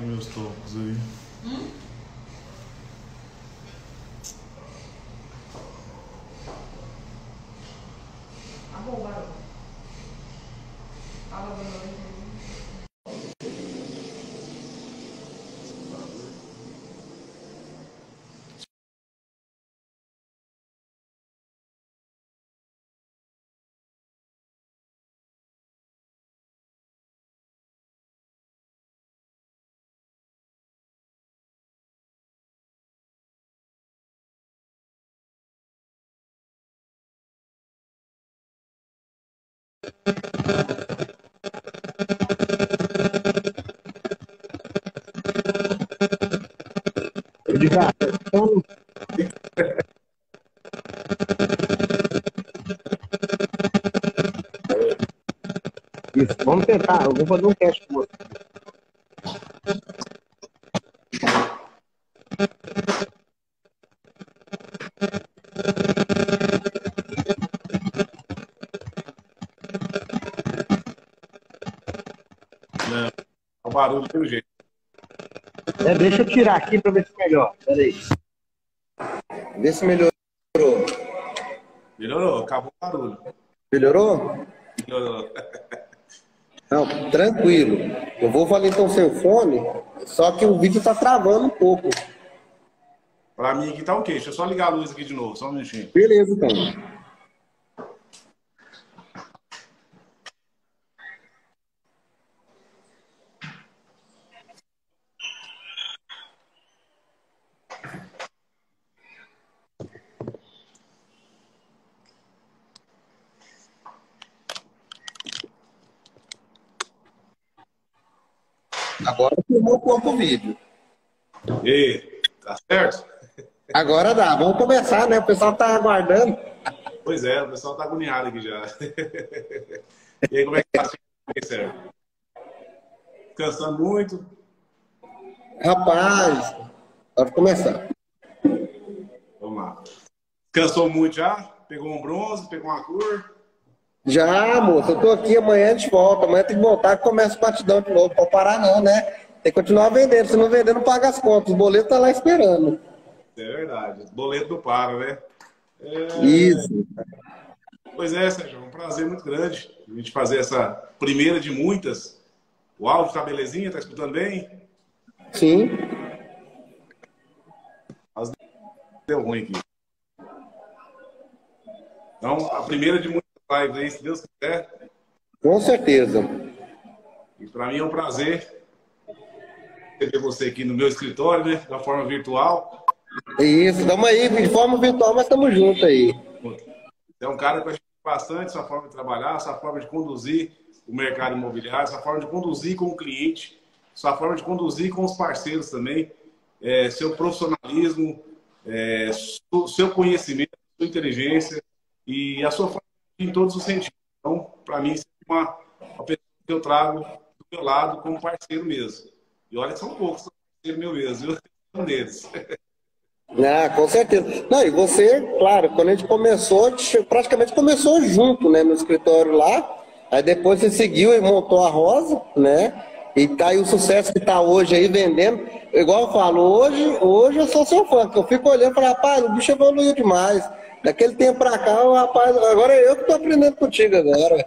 Tem meus tocos aí. Tá bom, barulho. Fala boa noite. Edgar, então, isso, vamos tentar. Eu vou fazer um teste com você. Né? O barulho do jeito. Deixa eu tirar aqui para ver se melhora. Peraí. Vê se melhorou. Melhorou, acabou o barulho. Melhorou? Melhorou. Não, tranquilo. Eu vou falar então sem o fone, só que o vídeo tá travando um pouco. Pra mim aqui tá ok. Deixa eu só ligar a luz aqui de novo, só um minutinho. Beleza, então. Agora filmou um pouco o vídeo. E tá certo? Agora dá. Vamos começar, né? O pessoal tá aguardando. Pois é, o pessoal tá agoniado aqui já. E aí, como é que tá? Certo? Descansando muito? Rapaz, pode começar. Vamos lá. Descansou muito já? Pegou um bronze, pegou uma cor? Já, moça, eu tô aqui, amanhã a gente volta. Amanhã tem que voltar e começa o batidão de novo. Não pode parar não, né? Tem que continuar vendendo. Se não vender, não paga as contas. O boleto tá lá esperando. É verdade. Boleto não para, né? Isso. Pois é, Sérgio, é um prazer muito grande a gente fazer essa primeira de muitas. O áudio tá belezinha? Tá escutando bem? Sim, Mas deu ruim aqui. Então, a primeira de muitas lives aí, se Deus quiser. com certeza. E para mim é um prazer ter você aqui no meu escritório, né? Da forma virtual. Isso, tamo aí, de forma virtual, mas tamo junto aí. Você é um cara que eu admiro bastante sua forma de trabalhar, sua forma de conduzir o mercado imobiliário, sua forma de conduzir com o cliente, sua forma de conduzir com os parceiros também, seu profissionalismo, seu conhecimento, sua inteligência e a sua forma em todos os sentidos. Então, para mim, você é uma pessoa que eu trago do meu lado como parceiro mesmo. E olha que são poucos parceiros meu mesmo, viu? Um deles. Ah, com certeza. Não, e você, claro, quando a gente começou, a gente praticamente começou junto, né, no escritório lá. Aí depois você seguiu e montou a Rosa, né? E tá aí o sucesso que tá hoje aí vendendo. Igual eu falo, hoje eu sou seu fã, que eu fico olhando e falo, rapaz, o bicho evoluiu demais. Daquele tempo pra cá, o rapaz, agora é eu que tô aprendendo contigo agora.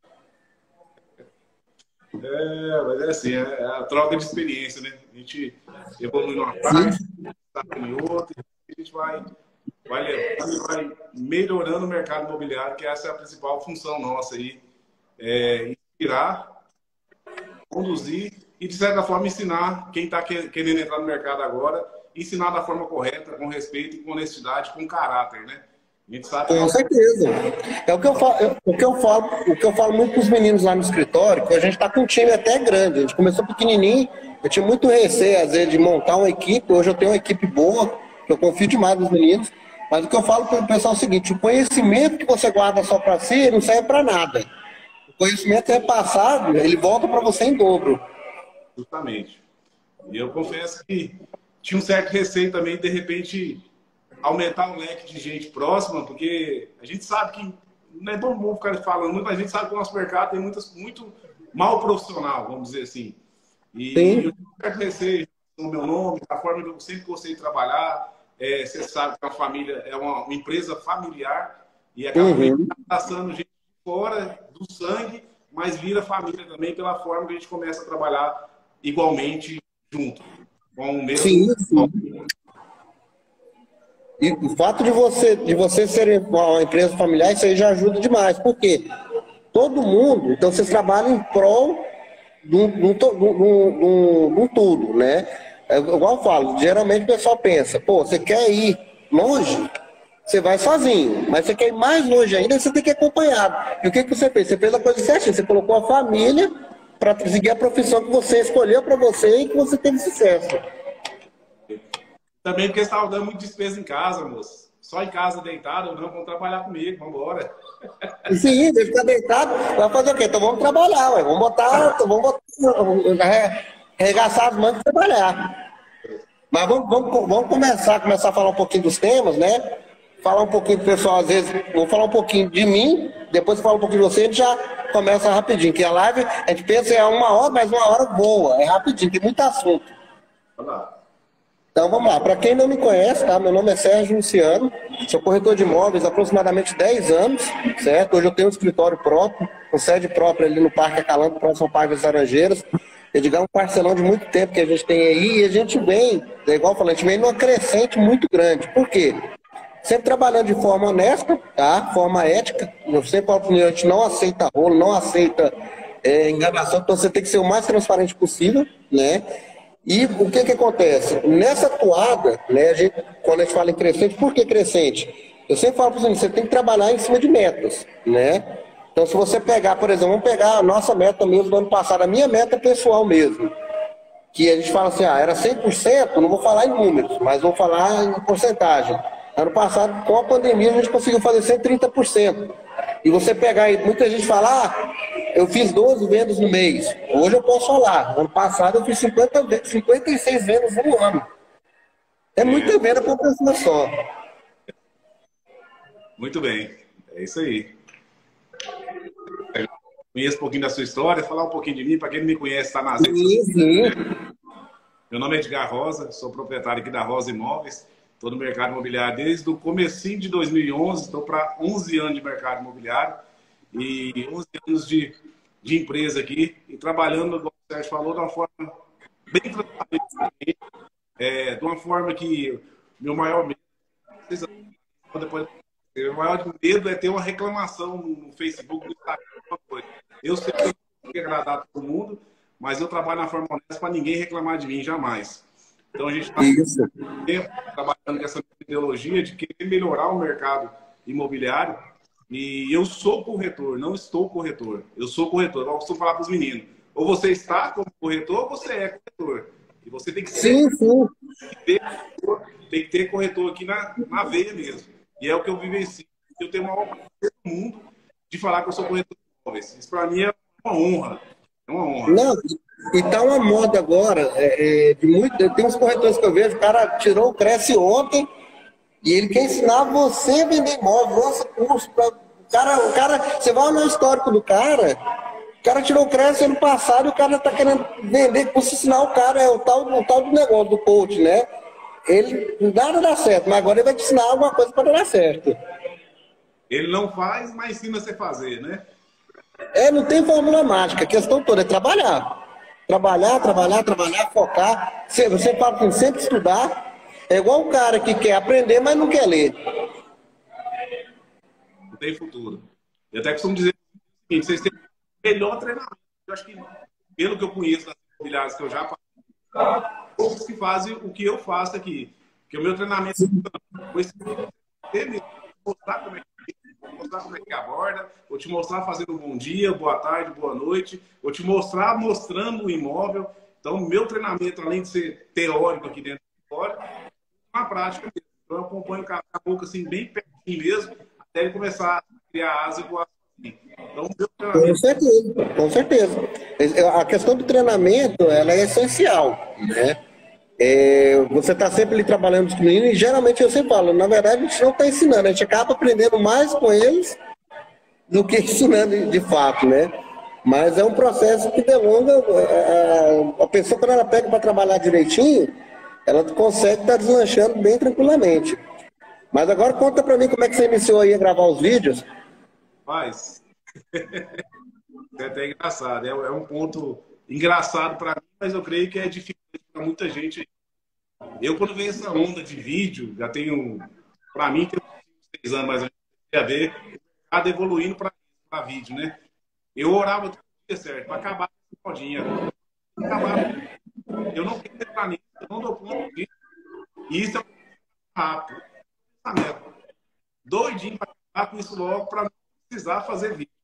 Mas é assim, é a troca de experiência, né? A gente evolui numa Sim. parte, está em outra, e a gente vai levando e vai melhorando o mercado imobiliário, que essa é a principal função nossa aí. Inspirar, conduzir e, de certa forma, ensinar quem está querendo entrar no mercado agora, ensinar da forma correta, com respeito, com honestidade, com caráter, né? A gente sabe Com certeza. É o que eu falo, o que eu falo muito para os meninos lá no escritório, que a gente está com um time até grande. A gente começou pequenininho, eu tinha muito receio, às vezes, de montar uma equipe. Hoje eu tenho uma equipe boa, que eu confio demais nos meninos. Mas o que eu falo para o pessoal é o seguinte: o conhecimento que você guarda só para si não serve para nada. O conhecimento é passado, ele volta para você em dobro. justamente. E eu confesso que tinha um certo receio também, de repente, aumentar o leque de gente próxima, porque a gente sabe que, não é bom ficar falando muito, mas a gente sabe que o nosso mercado tem muito mal profissional, vamos dizer assim. E Sim. eu quero agradecer o meu nome, a forma que eu sempre gostei de trabalhar. Você sabe que a família é uma empresa familiar e acaba meio que Uhum. passando gente fora do sangue, mas vira família também pela forma que a gente começa a trabalhar igualmente junto, com o mesmo. Sim, sim. E o fato de você ser uma empresa familiar, isso aí já ajuda demais. Por quê? Todo mundo, então vocês trabalham em prol de um tudo, né? É igual eu falo, geralmente o pessoal pensa, pô, você quer ir longe, você vai sozinho, mas você quer ir mais longe ainda, você tem que ir acompanhado. E o que, que você fez? Você fez a coisa certinha, você colocou a família para seguir a profissão que você escolheu para você e que você teve sucesso. Também porque você estava dando muita despesa em casa, moço. Só em casa deitado, não, vamos trabalhar comigo, vamos embora. E sim, você ficar deitado, vai fazer o quê? Então vamos trabalhar, ué. Arregaçar as mãos e trabalhar. Mas vamos começar a falar um pouquinho dos temas, né? Falar um pouquinho do pessoal, às vezes, vou falar um pouquinho de mim, depois eu falo um pouquinho de você, a gente já começa rapidinho, que a live, a gente pensa é 1 hora, mas 1 hora voa, é rapidinho, tem muito assunto. Vamos lá. Então vamos lá, para quem não me conhece, tá? Meu nome é Sérgio Luciano, sou corretor de imóveis há aproximadamente 10 anos, certo? Hoje eu tenho um escritório próprio, com sede própria ali no Parque Acalanto, próximo ao Parque das Laranjeiras. Edgar é um parcelão de muito tempo que a gente tem aí e a gente vem, é igual eu falei, a gente vem numa crescente muito grande. Por quê? Sempre trabalhando de forma honesta, tá? Forma ética. Eu sempre falo para a gente não aceita rolo, não aceita enganação, então você tem que ser o mais transparente possível, né? E o que que acontece? Nessa toada, né, quando a gente fala em crescente, por que crescente? Eu sempre falo para os você tem que trabalhar em cima de metas, né? Então, se você pegar, por exemplo, vamos pegar a nossa meta mesmo do ano passado, a minha meta pessoal mesmo, que a gente fala assim, era 100%, não vou falar em números, mas vou falar em porcentagem. Ano passado, com a pandemia, a gente conseguiu fazer 130%. E você pegar aí, muita gente fala, eu fiz 12 vendas no mês. Hoje eu posso falar, ano passado eu fiz 56 vendas no ano. É muita venda para uma pessoa só. Muito bem, é isso aí. Conheço um pouquinho da sua história, falar um pouquinho de mim, para quem não me conhece, está nas redes sociais. Sim, sim. Meu nome é Edgar Rosa, sou proprietário aqui da Rosa Imóveis, estou no mercado imobiliário desde o comecinho de 2011, estou para 11 anos de mercado imobiliário e 11 anos de empresa aqui e trabalhando, como o Sérgio falou, de uma forma bem transparente, de uma forma que meu maior medo, depois, meu maior medo é ter uma reclamação no Facebook, no Instagram, alguma coisa. Eu sei que eu tenho que agradar todo mundo, mas eu trabalho na forma honesta para ninguém reclamar de mim, jamais. Então a gente está trabalhando com essa ideologia de querer melhorar o mercado imobiliário. E eu sou corretor, não estou corretor. Eu sou corretor. Eu costumo falar para os meninos: ou você está como corretor, ou você é corretor. E você tem que ser, Sim, sim. tem que ter corretor aqui na veia mesmo. E é o que eu vivencio. Eu tenho uma honra do mundo de falar que eu sou corretor de imóveis. Isso para mim é uma honra. É uma honra. Não, e tá uma moda agora, tem uns corretores que eu vejo, o cara tirou o Cresce ontem e ele quer ensinar você a vender imóvel. Nossa, curso pra, o cara, você vai no histórico do cara, o cara tirou o Cresce ano passado e o cara tá querendo vender, por ensinar o cara, o tal do negócio, do coach, né? Ele nada dá certo, mas agora ele vai te ensinar alguma coisa para dar certo. Ele não faz, mas ensina você a fazer, né? Não tem fórmula mágica, a questão toda é trabalhar. Trabalhar, focar. Você fala que sempre estudar. É igual o cara que quer aprender, mas não quer ler. Não tem futuro. Eu até costumo dizer o seguinte: vocês têm o melhor treinamento. Eu acho que, pelo que eu conheço das imobiliárias que eu já passei, poucos que fazem o que eu faço aqui. Porque o meu treinamento é mostrar como é que aborda, vou te mostrar fazendo um bom dia, boa tarde, boa noite, vou te mostrar mostrando o imóvel. Então, meu treinamento, além de ser teórico aqui dentro do escritório, é uma prática mesmo. Então, eu acompanho o caboclo assim, bem pertinho mesmo, até ele começar a criar asa e voar assim. Então, meu treinamento... Com certeza. A questão do treinamento, ela é essencial, né? Você está sempre ali trabalhando com os meninos e geralmente eu sempre falo, na verdade a gente não está ensinando, a gente acaba aprendendo mais com eles do que ensinando de fato, né? Mas é um processo que delonga. A pessoa, quando ela pega para trabalhar direitinho, ela consegue estar deslanchando bem tranquilamente. Mas agora conta para mim como é que você iniciou aí a gravar os vídeos. Mas é até engraçado. É um ponto engraçado para mim, mas eu creio que é difícil para muita gente. Eu, quando vejo essa onda de vídeo, já tenho, para mim, tem uns 6 anos mais ou menos, a ver, cada evoluindo para vídeo, né? Eu orava todo dia, certo? Para acabar essa modinha. Acabar. Eu não quero entrar nisso, eu não dou conta disso. E isso é um rápido. Doidinho para acabar com isso logo, para não precisar fazer vídeo.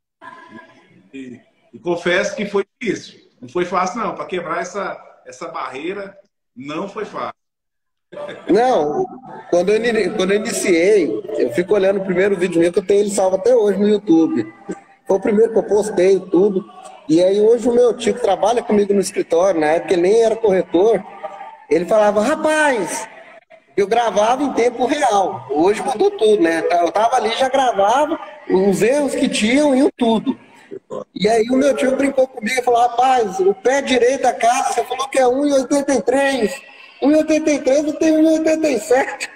E confesso que foi difícil. Não foi fácil, não. Para quebrar essa barreira, não foi fácil. Não, quando eu iniciei, eu fico olhando o primeiro vídeo meu, que eu tenho ele salvo até hoje no YouTube. Foi o primeiro que eu postei tudo. E aí hoje o meu tio que trabalha comigo no escritório, na época ele nem era corretor, ele falava, rapaz, eu gravava em tempo real. Hoje mudou tudo, né? Eu tava ali, já gravava, os erros que tinham iam tudo. E aí o meu tio brincou comigo e falou, rapaz, o pé direito da casa, você falou que é 1,83. 1,83 eu tenho 1,87.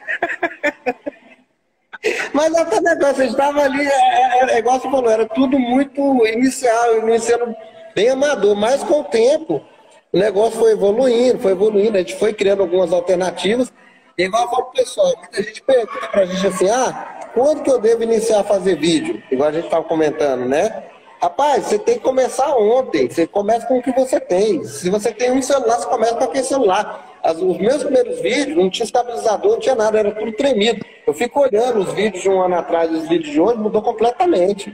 Mas até negócio, a gente estava ali, igual você falou, era tudo muito iniciando bem amador, mas com o tempo o negócio foi evoluindo, a gente foi criando algumas alternativas. E igual eu falo pro pessoal, muita gente pergunta pra gente assim, quando que eu devo iniciar a fazer vídeo? Igual a gente estava comentando, né? Rapaz, você tem que começar ontem, você começa com o que você tem. Se você tem um celular, você começa com aquele celular. Os meus primeiros vídeos não tinha estabilizador, não tinha nada, era tudo tremido. Eu fico olhando os vídeos de um ano atrás e os vídeos de hoje, mudou completamente.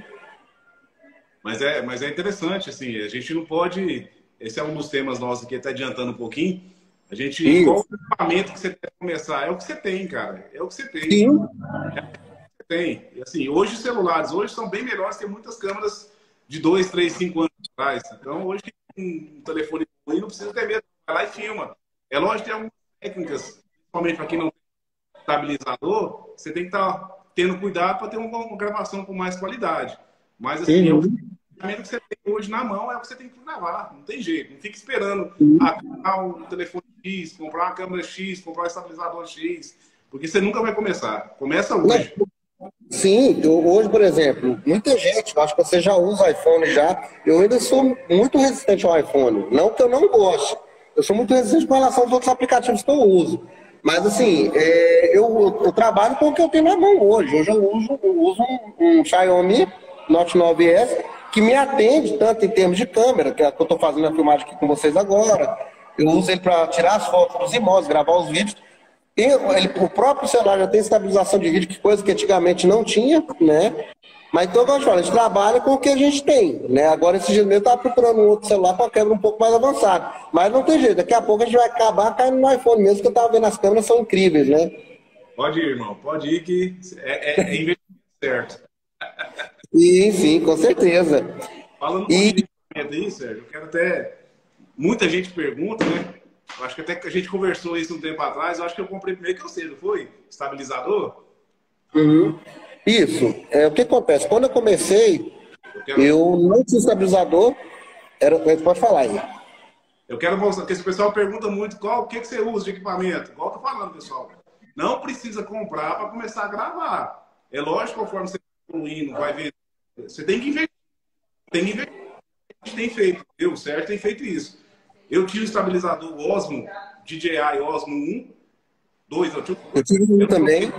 Mas é interessante, assim, a gente não pode. Esse é um dos temas nossos aqui, até adiantando um pouquinho. A gente. Isso. Qual o equipamento que você deve começar? É o que você tem, cara. É o que você tem. Sim. É o que você tem. E, assim, hoje os celulares hoje são bem melhores que muitas câmeras de 2, 3, 5 anos atrás. Então, hoje, um telefone ruim não precisa ter medo. Vai lá e filma. É lógico que tem algumas técnicas, principalmente para quem não tem estabilizador, você tem que estar tendo cuidado para ter uma gravação com mais qualidade. Mas, assim, o equipamento que você tem hoje na mão é o que você tem que gravar. Não tem jeito. Não fica esperando comprar um telefone X, comprar uma câmera X, comprar um estabilizador X, porque você nunca vai começar. Começa hoje. Sim, hoje, por exemplo, muita gente, eu acho que você já usa iPhone já, eu ainda sou muito resistente ao iPhone. Não que eu não goste, eu sou muito resistente com relação aos outros aplicativos que eu uso. Mas, assim, eu trabalho com o que eu tenho na mão hoje. Hoje eu uso um Xiaomi Note 9S que me atende tanto em termos de câmera, que é o que eu estou fazendo a filmagem aqui com vocês agora. Eu uso ele para tirar as fotos dos imóveis, gravar os vídeos. O próprio celular já tem estabilização de vídeo, que coisa que antigamente não tinha, né? Mas então, como eu falo, a gente trabalha com o que a gente tem, né? Agora, esse dia mesmo eu estava procurando um outro celular com a câmera um pouco mais avançada. Mas não tem jeito, daqui a pouco a gente vai acabar caindo no iPhone mesmo, que eu estava vendo as câmeras, são incríveis, né? Pode ir, irmão. Pode ir que é investimento certo. Sim, com certeza. Falando um pouquinho de equipamento aí, Sérgio, eu quero até... Muita gente pergunta, né? Eu acho que até que a gente conversou isso um tempo atrás. Eu acho que eu comprei primeiro que eu sei, não foi? Estabilizador? Uhum. Isso. O que acontece? Quando eu comecei, eu não tinha estabilizador. Pode falar aí. Eu quero mostrar, porque esse pessoal pergunta muito o que você usa de equipamento. Igual eu tô falando, pessoal. Não precisa comprar para começar a gravar. É lógico, conforme você vai evoluindo, vai ver. Você tem que investir. Tem que investir. A gente tem feito. Eu, certo, tem feito isso. Eu tinha o estabilizador Osmo, DJI Osmo 1, 2, eu tive um também.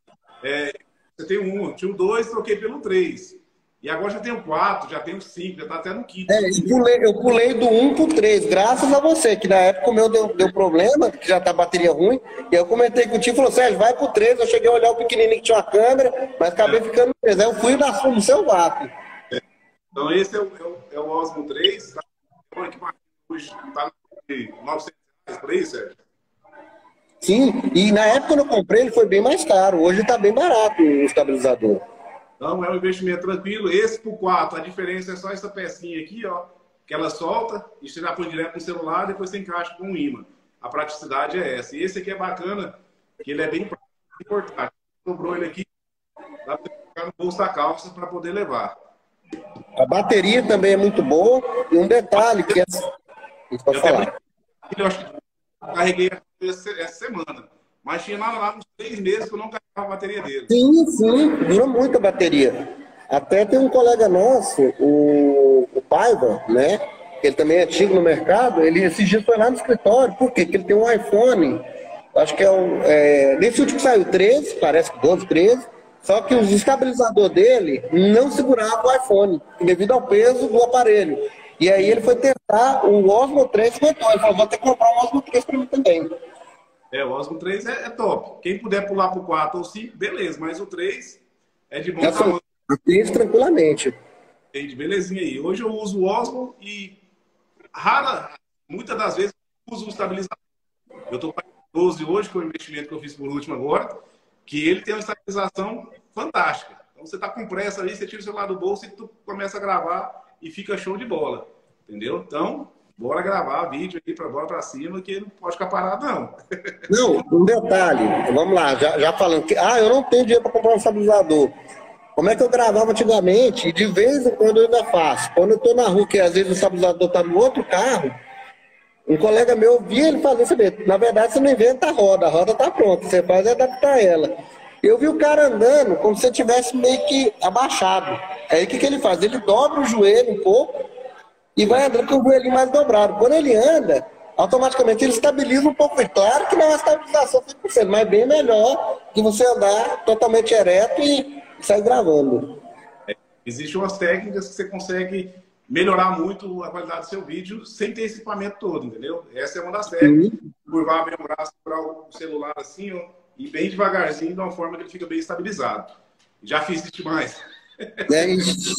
Você tem um, eu tinha o 2, troquei pelo 3. E agora já tenho 4, já tenho 5, já tá até no quinto. Eu pulei do 1 pro 3, graças a você, que na época o meu deu problema, que já tá a bateria ruim. E eu comentei com o tio e falou, Sérgio, vai pro 3. Eu cheguei a olhar o pequenininho que tinha uma câmera, mas acabei ficando no 3. Aí eu fui no seu vácuo. Então esse é o Osmo 3, tá? Hoje tá R$900 por aí, Sérgio? Sim, e na época quando eu comprei ele foi bem mais caro. Hoje tá bem barato o estabilizador. Então é um investimento tranquilo. Esse por 4, a diferença é só essa pecinha aqui, ó, que ela solta e você já põe direto no celular, depois você encaixa com um ímã. A praticidade é essa. E esse aqui é bacana, que ele é bem portátil. Sobrou ele aqui, dá pra colocar no bolso da calça para poder levar. A bateria também é muito boa. E um detalhe que é... Pode falar. Eu acho que eu carreguei essa semana. Mas tinha lá uns 3 meses que eu não carregava a bateria dele. Sim, sim, dura muito a bateria. Até tem um colega nosso, o Paiva, né? Ele também é antigo no mercado, ele esses dias foi lá no escritório, por quê? Porque ele tem um iPhone, acho que nesse último que saiu 13, parece que 12, 13, só que os estabilizadores dele não seguravam o iPhone, devido ao peso do aparelho. E aí ele foi testar o Osmo 3 e ele falou, vou ter que comprar um Osmo 3 para mim também. O Osmo 3 é top. Quem puder pular pro 4 ou 5, beleza, mas o 3 é de bom tamanho. Isso tranquilamente. Tem de belezinha aí. Hoje eu uso o Osmo e muitas das vezes eu uso o estabilizador. Eu estou com o 12 hoje, que é o investimento que eu fiz por último agora, que ele tem uma estabilização fantástica. Então você está com pressa ali, você tira o celular do bolso e tu começa a gravar e fica show de bola. Entendeu? Então, bora gravar vídeo aqui para bola para cima, que não pode ficar parado, não. Não, um detalhe, vamos lá, já falando que, eu não tenho dinheiro para comprar um estabilizador. Como é que eu gravava antigamente? E de vez em quando eu ainda faço. Quando eu estou na rua, que às vezes o estabilizador está no outro carro, um colega meu via ele fazer isso mesmo. Na verdade, você não inventa a roda está pronta, você faz é adaptar ela. Eu vi o cara andando como se ele tivesse meio que abaixado. Aí o que ele faz? Ele dobra o joelho um pouco e vai andando com o joelhinho mais dobrado. Quando ele anda, automaticamente ele estabiliza um pouco. E claro que não é uma estabilização 100%, mas bem melhor que você andar totalmente ereto e sair gravando. Existem umas técnicas que você consegue melhorar muito a qualidade do seu vídeo sem ter esse equipamento todo, entendeu? Essa é uma das técnicas. Curvar bem o braço, segurar o celular assim, ó, e bem devagarzinho, de uma forma que ele fica bem estabilizado. Já fiz isso demais. É isso.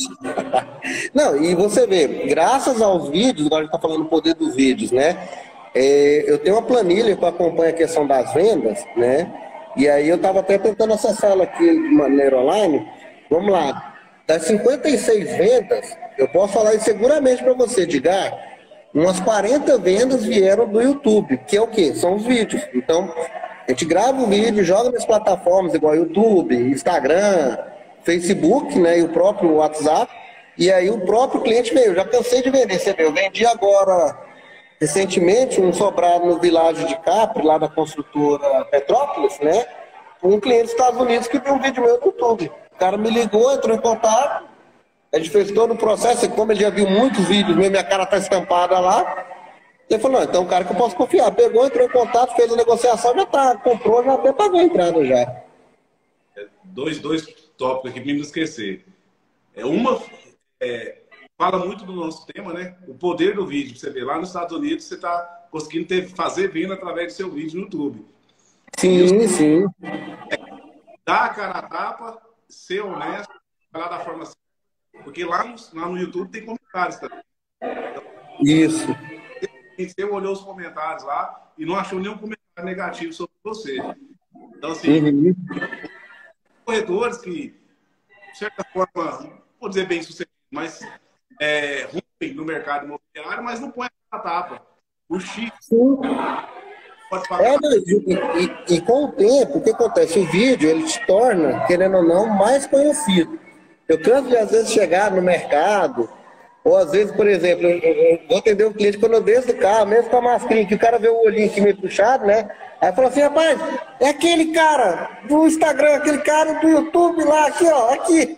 Não, e você vê, graças aos vídeos, agora a gente está falando do poder dos vídeos, né? Eu tenho uma planilha que acompanha a questão das vendas, né? E aí eu estava até tentando acessar ela aqui de maneira online. Vamos lá. Das 56 vendas, eu posso falar isso seguramente para você, Edgar, umas 40 vendas vieram do YouTube, que é o quê? São os vídeos. Então, a gente grava o vídeo, joga nas plataformas igual YouTube, Instagram, Facebook, né, e o próprio WhatsApp, e aí o próprio cliente veio. Eu já cansei de vender, você vê, eu vendi agora, recentemente, um sobrado no Világio de Capri, lá da construtora Petrópolis, né, um cliente dos Estados Unidos que viu um vídeo meu no YouTube. O cara me ligou, entrou em contato, a gente fez todo o processo, e como ele já viu muitos vídeos, minha cara tá estampada lá, ele falou, não, então é um cara que eu posso confiar. Pegou, entrou em contato, fez a negociação, já tá, comprou, já até pagou a entrada já. Dois tópicos aqui para não esquecer. Uma fala muito do nosso tema, né? O poder do vídeo. Você vê lá nos Estados Unidos, você está conseguindo fazer venda através do seu vídeo no YouTube. Sim, sim. Dar a cara a tapa, ser honesto, falar da forma certa. Porque lá no YouTube tem comentários também. Então, isso. você olhou os comentários lá e não achou nenhum comentário negativo sobre você. Então, assim, corretores que, de certa forma, não vou dizer bem sucedidos, mas rompem no mercado imobiliário, mas não põem a tapa. O X pode pagar. E com o tempo, o que acontece? O vídeo, ele te torna, querendo ou não, mais conhecido. Eu canso de, às vezes, chegar no mercado, ou às vezes, por exemplo, eu vou atender um cliente quando eu desço do carro, mesmo com a mascarinha, que o cara vê o olhinho aqui meio puxado, né? Aí fala assim, rapaz, é aquele cara do Instagram, aquele cara do YouTube lá, aqui, ó, aqui.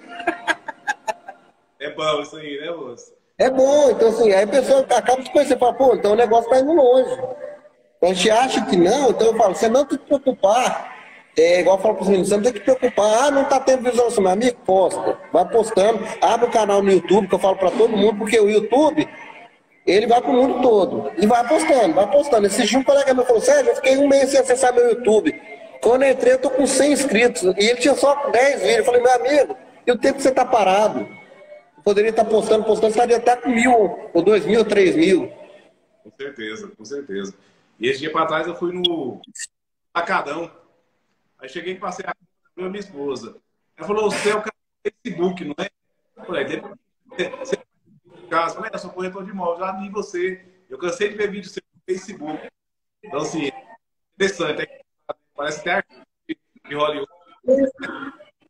É bom isso aí, né, moço? É bom, então assim, aí a pessoa acaba de conhecer, fala, pô, então o negócio tá indo longe. Então a gente acha que não, então eu falo, você não tem que preocupar. Igual eu falo para os meninos, você não tem que preocupar, não está tendo visualização, meu amigo, posta, vai postando, abre o canal no YouTube, que eu falo para todo mundo, porque o YouTube, ele vai para o mundo todo, e vai postando. Esse dia um colega meu falou, Sérgio, eu fiquei um mês sem acessar meu YouTube, quando eu entrei eu tô com 100 inscritos, e ele tinha só 10 vídeos, eu falei, meu amigo, e o tempo que você está parado? Eu poderia estar postando, estaria até com 1.000, ou 2.000, 3.000. Com certeza, com certeza. E esse dia para trás eu fui no Atacadão. Aí cheguei e passei a minha esposa. Ela falou, você é o cara do Facebook, não é? Eu falei, você falei, eu sou corretor de imóveis, já vi você. Eu cansei de ver vídeo seu no Facebook. Então, assim, interessante. Parece até de Hollywood.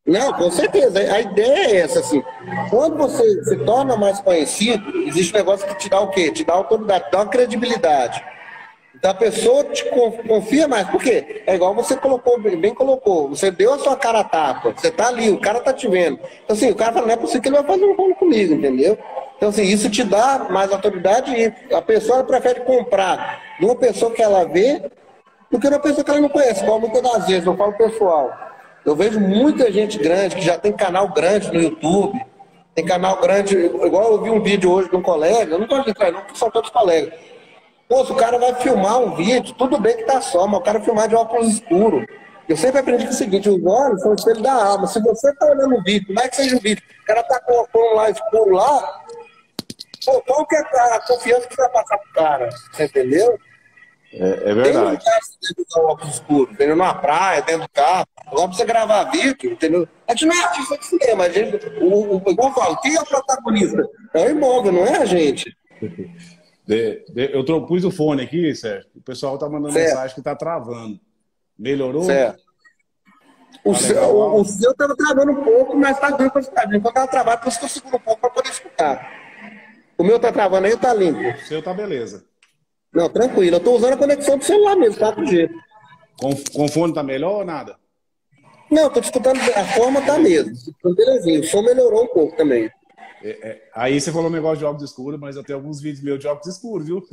Não, com certeza. A ideia é essa, assim. Quando você se torna mais conhecido, existe um negócio que te dá o quê? Te dá autoridade, te dá uma credibilidade. Então a pessoa te confia mais. Por quê? É igual você colocou, bem colocou. Você deu a sua cara a tapa. Você tá ali, o cara tá te vendo. Então, assim, o cara fala, não é possível que ele vai fazer um rolo comigo, entendeu? Então, assim, isso te dá mais autoridade e a pessoa prefere comprar de uma pessoa que ela vê do que de uma pessoa que ela não conhece. Igual muitas das vezes, eu falo pessoal. Eu vejo muita gente grande que já tem canal grande no YouTube. Tem canal grande, igual eu vi um vídeo hoje de um colega, eu não gosto de entrar não, porque são todos colegas. Pô, se o cara vai filmar um vídeo, tudo bem que tá só, mas o cara filmar de óculos escuros. Eu sempre aprendi que é o seguinte, os olhos são o espelho da alma. Se você tá olhando o vídeo, como é que seja o vídeo, o cara tá colocando lá escuro lá, pô, qual que é a confiança que você vai passar pro cara? Você entendeu? É Tem um verdade. lugar que você tem que usar o óculos escuro, entendeu? Numa praia, dentro do carro. Agora pra você gravar vídeo, entendeu? A gente não é artista de cinema, a gente, igual eu falo, quem é o protagonista? É o imóvel, não é a gente. Eu pus o fone aqui, Sérgio. O pessoal tá mandando Certo. mensagem que tá travando. Melhorou? Certo. O seu estava travando um pouco, mas tá dando para escutar. Enquanto estava travado, por isso que eu seguro um pouco para poder escutar. O meu tá travando aí ou tá limpo? O seu tá beleza. Não, tranquilo. Eu tô usando a conexão do celular mesmo, 4G. Com fone tá melhor ou nada? Não, tô te escutando, a forma tá mesmo. Então, belezinha. O som melhorou um pouco também. Aí você falou um negócio de óculos escuros, mas eu tenho alguns vídeos meus de óculos escuros, viu?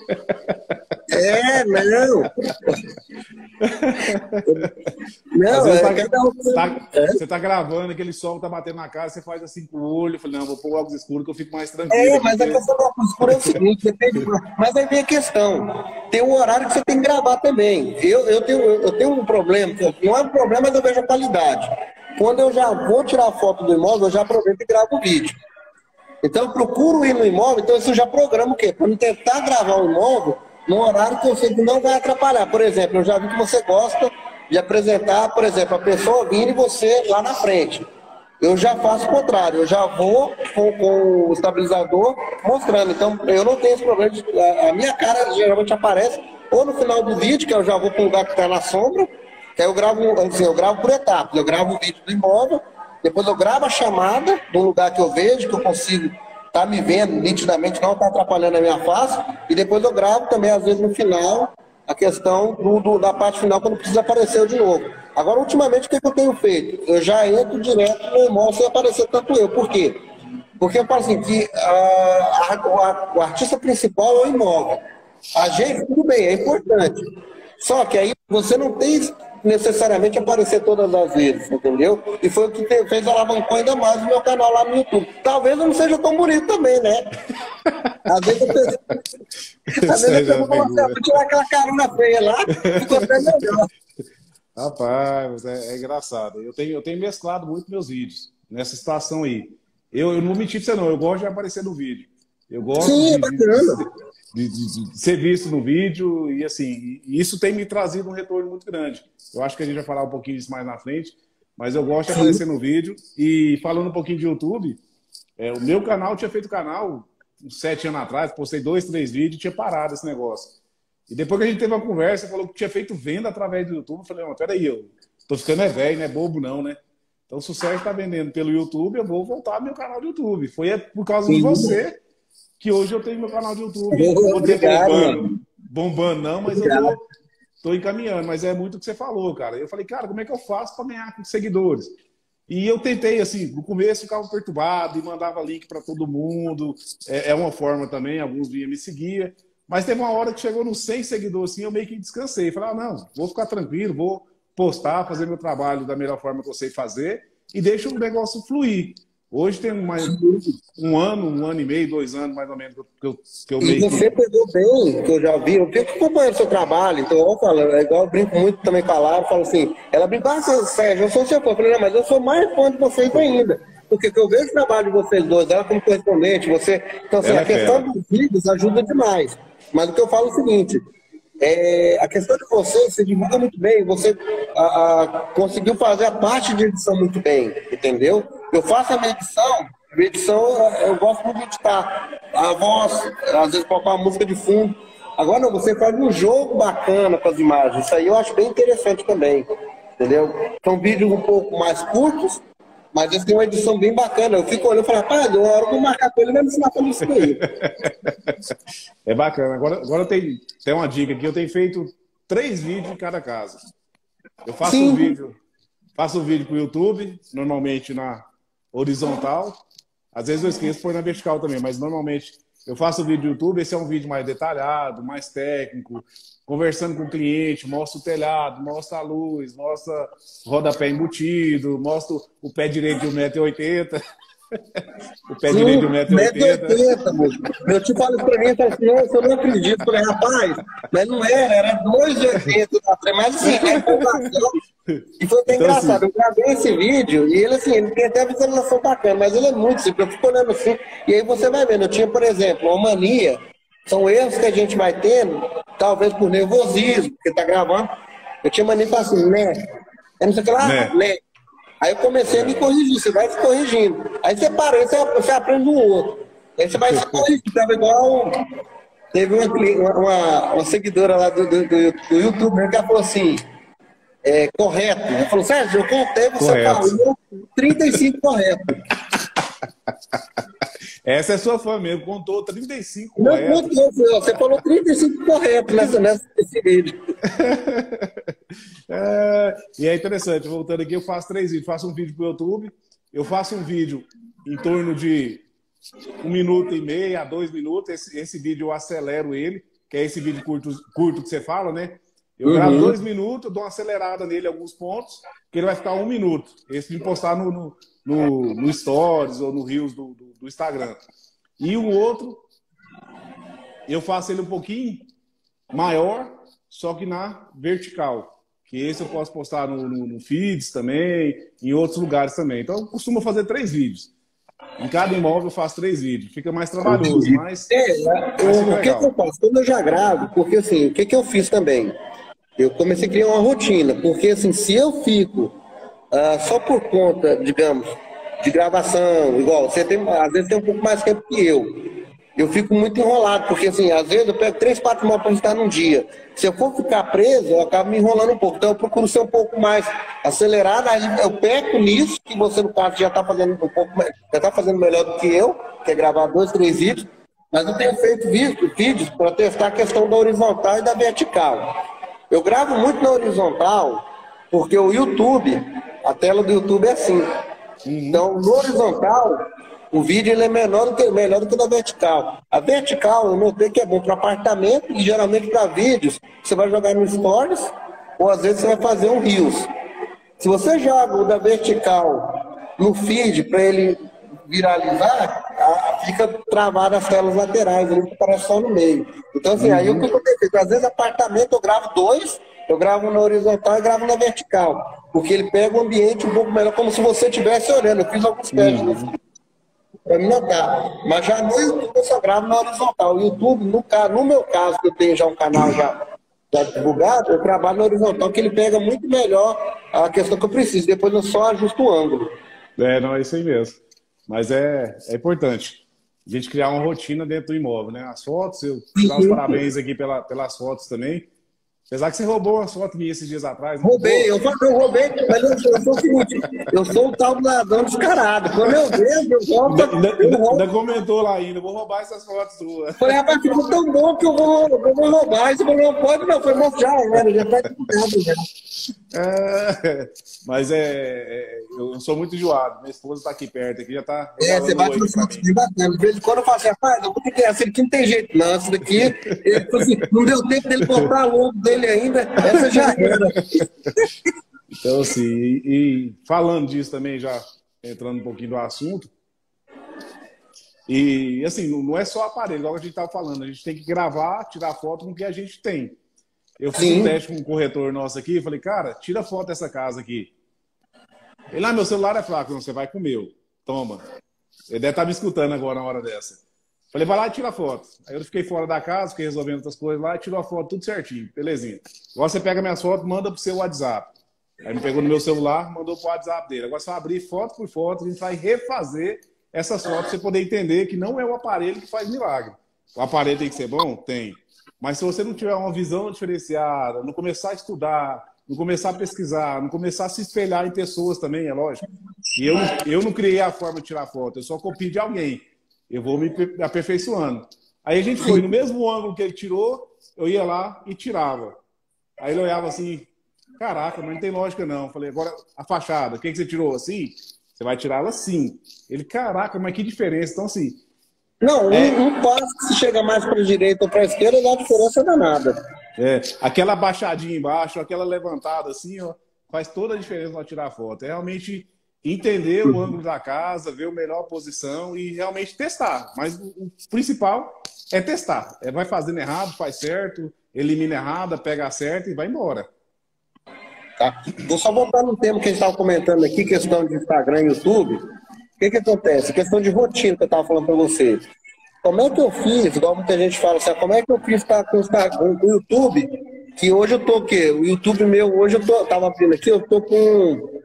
Não. Não, Às vezes você tá gravando, aquele sol tá batendo na cara, você faz assim com o olho. Eu falei, não, vou pôr o óculos escuro que eu fico mais tranquilo. Mas a questão do óculos escuro é o seguinte, mas aí vem a questão, tem um horário que você tem que gravar também. Eu tenho um problema, não é um problema, mas eu vejo a qualidade. Quando eu já vou tirar foto do imóvel, eu já aproveito e gravo o vídeo. Então eu procuro ir no imóvel, então isso eu já programo o quê? Para me tentar gravar o imóvel num horário que eu sei que não vai atrapalhar. Por exemplo, eu já vi que você gosta de apresentar, por exemplo, a pessoa vindo e você lá na frente. Eu já faço o contrário, eu já vou com o estabilizador mostrando. Então eu não tenho esse problema, a minha cara geralmente aparece ou no final do vídeo, que eu já vou para um lugar que está na sombra, que aí eu gravo, assim, eu gravo por etapas. Eu gravo o vídeo do imóvel, depois eu gravo a chamada do lugar que eu vejo, que eu consigo estar me vendo nitidamente, não está atrapalhando a minha face, e depois eu gravo também, às vezes, no final, a questão da parte final, quando precisa aparecer eu de novo. Agora, ultimamente, o que eu tenho feito? Eu já entro direto no imóvel sem aparecer tanto eu. Por quê? Porque eu falo assim, que o artista principal é o imóvel. A gente, tudo bem, é importante. Só que aí você não tem necessariamente aparecer todas as vezes, entendeu? E foi o que fez alavancou ainda mais o meu canal lá no YouTube. Talvez eu não seja tão bonito também, né? Às vezes eu vou tirar aquela carona feia lá, ficou até melhor. Rapaz, é engraçado. Eu tenho mesclado muito meus vídeos nessa situação aí. Eu não vou mentir pra você não, eu gosto de aparecer no vídeo. Eu gosto de ser visto no vídeo e assim, isso tem me trazido um retorno muito grande. Eu acho que a gente vai falar um pouquinho disso mais na frente, mas eu gosto de aparecer no vídeo. E falando um pouquinho de YouTube, o meu canal, tinha feito canal uns 7 anos atrás, postei 2, 3 vídeos, tinha parado esse negócio. E depois que a gente teve uma conversa, falou que tinha feito venda através do YouTube, eu falei, não, peraí, eu tô ficando velho, não é bobo não, né? Então se o Sérgio tá vendendo pelo YouTube, eu vou voltar ao meu canal do YouTube. Foi por causa de você que hoje eu tenho meu canal de YouTube. Não vou ter bombando não, mas eu tô encaminhando. Mas é muito o que você falou, cara. Eu falei, cara, como é que eu faço para ganhar com seguidores? E eu tentei, assim, no começo ficava perturbado e mandava link para todo mundo. É uma forma também, alguns vinham me seguir. Mas teve uma hora que chegou nos 100 seguidores, assim, eu meio que descansei. Falei, não, vou ficar tranquilo, vou postar, fazer meu trabalho da melhor forma que eu sei fazer e deixa o negócio fluir. Hoje tem mais um ano e meio, 2 anos, mais ou menos, que eu meio que... E você pegou bem, que eu já vi, eu fico acompanhando o seu trabalho, então eu falo, igual eu brinco muito também com a Lara, falo assim, ela brinca, Sérgio, eu sou seu fã, eu falei, não, mas eu sou mais fã de vocês ainda, porque eu vejo o trabalho de vocês dois, ela como correspondente, você, então assim, a questão dos vídeos ajuda demais, mas o que eu falo é o seguinte, a questão de você divulga muito bem, você conseguiu fazer a parte de edição muito bem, entendeu? Eu faço a minha edição, eu gosto muito de editar a voz, às vezes colocar uma música de fundo. Agora não, você faz um jogo bacana com as imagens, isso aí eu acho bem interessante também. entendeu? São vídeos um pouco mais curtos, mas eles têm uma edição bem bacana. Eu fico olhando e falo, rapaz, uma hora eu vou marcar com ele, ele vai me ensinar a fazer isso aí. É bacana. Agora tem uma dica aqui. Eu tenho feito 3 vídeos em cada casa. Eu faço Sim. um vídeo para o YouTube, normalmente na horizontal. Às vezes eu esqueço de pôr na vertical também, mas normalmente eu faço o vídeo do YouTube. Esse é um vídeo mais detalhado, mais técnico, conversando com o cliente, mostra o telhado, mostra a luz, mostra o rodapé embutido, mostra o pé direito de 1,80 m. O pé direito de 1,80 m. Meu tio falou pra mim, falou assim, nossa, eu não acredito. Eu falei, rapaz, mas não era 2,80 m. Mas assim, é empolgação. E foi até Então, engraçado, assim, eu gravei esse vídeo e ele assim, ele tem até visualização bacana, mas ele é muito simples, eu fico olhando assim, e aí você vai vendo, eu tinha, por exemplo, uma mania, são erros que a gente vai tendo, talvez por nervosismo, porque tá gravando, eu tinha mania de falar assim, né, eu não sei o que lá, né. Aí eu comecei a me corrigir, você vai se corrigindo, aí você para, aí você aprende um outro, aí você vai se corrigindo, tava igual, teve uma seguidora lá do YouTube, né, que ela falou assim, correto. Ele falou, Sérgio, eu contei, você falou 35 correto. Essa é sua fã mesmo, contou 35 não, correto. Contou, você falou 35 correto nesse vídeo. E é interessante, voltando aqui, eu faço 3 vídeos. Faço um vídeo para o YouTube, eu faço um vídeo em torno de 1,5 minutos a 2 minutos. Esse vídeo eu acelero ele, que é esse vídeo curto que você fala, né? Eu gravo 2 minutos, dou uma acelerada nele em alguns pontos, que ele vai ficar 1 minuto. Esse de postar no Stories ou no Reels do Instagram. E o outro, eu faço ele um pouquinho maior, só que na vertical. Que esse eu posso postar no Feeds também, em outros lugares também. Então, eu costumo fazer 3 vídeos. Em cada imóvel eu faço 3 vídeos. Fica mais trabalhoso, mas... O que eu faço? Quando eu já gravo, porque assim, o que eu fiz também? Eu comecei a criar uma rotina, porque assim, se eu fico só por conta, digamos, de gravação, igual, às vezes tem um pouco mais tempo que eu fico muito enrolado, porque assim, às vezes eu pego 3, 4 imóveis para visitar num dia. Se eu for ficar preso, eu acabo me enrolando um pouco. Então eu procuro ser um pouco mais acelerado, aí eu peco nisso, que você no caso já está fazendo um pouco mais, já está fazendo melhor do que eu, que é gravar 2, 3 vídeos, mas eu tenho feito vídeos para testar a questão da horizontal e da vertical. Eu gravo muito na horizontal, porque o YouTube, a tela do YouTube é assim. Então, no horizontal, o vídeo ele é melhor do que na vertical. A vertical, eu notei que é bom para apartamento e geralmente para vídeos. Você vai jogar no Stories ou às vezes você vai fazer um Reels. Se você joga o da vertical no feed para ele viralizar, fica travado as telas laterais, ele aparece só no meio. Então, assim, aí o que eu tenho feito? Às vezes, apartamento eu gravo 2, eu gravo na horizontal e gravo na vertical. Porque ele pega o ambiente um pouco melhor, como se você estivesse olhando. Eu fiz alguns testes para me notar. Mas já no YouTube eu só gravo na horizontal. O YouTube, no meu caso, que eu tenho já um canal já divulgado, eu trabalho na horizontal, que ele pega muito melhor a questão que eu preciso. Depois eu só ajusto o ângulo. Não, é isso aí mesmo. Mas é importante a gente criar uma rotina dentro do imóvel, né? As fotos, eu dar os parabéns aqui pelas fotos também. Apesar que você roubou uma foto minha esses dias atrás. Roubei, eu roubei, mas eu sou o seguinte, eu sou o tal ladrão descarado. Quando eu vejo, eu roubo. Ainda comentou lá ainda, vou roubar essas fotos suas. Falei, rapaz, ficou tão bom que eu vou roubar. Você falou, não pode não, foi mostrar, já tá divulgado já. Mas eu sou muito enjoado. Minha esposa tá aqui perto, aqui já tá. Você bate no foto bem bacana. De vez em quando eu falo assim, rapaz, eu vou ter que essa aqui não tem jeito, não. Essa daqui, assim, não deu tempo dele comprar logo dele ainda, essa já era. Então, assim, e falando disso também, já entrando um pouquinho do assunto, e assim, não é só aparelho, igual a gente estava falando, a gente tem que gravar, tirar foto com o que a gente tem. Eu fiz um teste com um corretor nosso aqui, falei, cara, tira foto dessa casa aqui. Ele, meu celular é fraco, não, você vai com o meu, toma. Ele deve estar me escutando agora na hora dessa. Falei, vai lá e tira foto. Aí eu fiquei fora da casa, fiquei resolvendo outras coisas lá e tirou a foto tudo certinho, belezinha. Agora você pega minhas fotos, manda pro seu WhatsApp. Aí me pegou no meu celular, mandou pro WhatsApp dele. Agora você vai abrir foto por foto, a gente vai refazer essas fotos pra você poder entender que não é o aparelho que faz milagre. O aparelho tem que ser bom? Tem. Mas se você não tiver uma visão diferenciada, não começar a estudar não começar a pesquisar, não começar a se espelhar em pessoas também, é lógico. E eu não criei a forma de tirar foto, eu só copio de alguém. Eu vou me aperfeiçoando. Aí a gente foi, no mesmo ângulo que ele tirou, eu ia lá e tirava. Aí ele olhava assim, caraca, mas não tem lógica não. Eu falei, agora a fachada, o que você tirou assim? Você vai tirá-la assim. Ele, caraca, mas que diferença. Então, assim... Não, um passo que se chega mais para a direita ou para a esquerda, dá diferença danada. Aquela baixadinha embaixo, aquela levantada assim, ó, faz toda a diferença para tirar foto. É realmente entender o ângulo da casa, ver a melhor posição e realmente testar. Mas o principal é testar. Vai fazendo errado, faz certo, elimina errado, pega certo e vai embora. Tá? Vou só voltar no tema que a gente estava comentando aqui, questão de Instagram e YouTube. O que acontece? Questão de rotina que eu estava falando para você. Como é que eu fiz, igual muita gente fala assim, como é que eu fiz com o YouTube, que hoje eu tô o quê? O YouTube meu, hoje eu tava abrindo aqui, eu tô com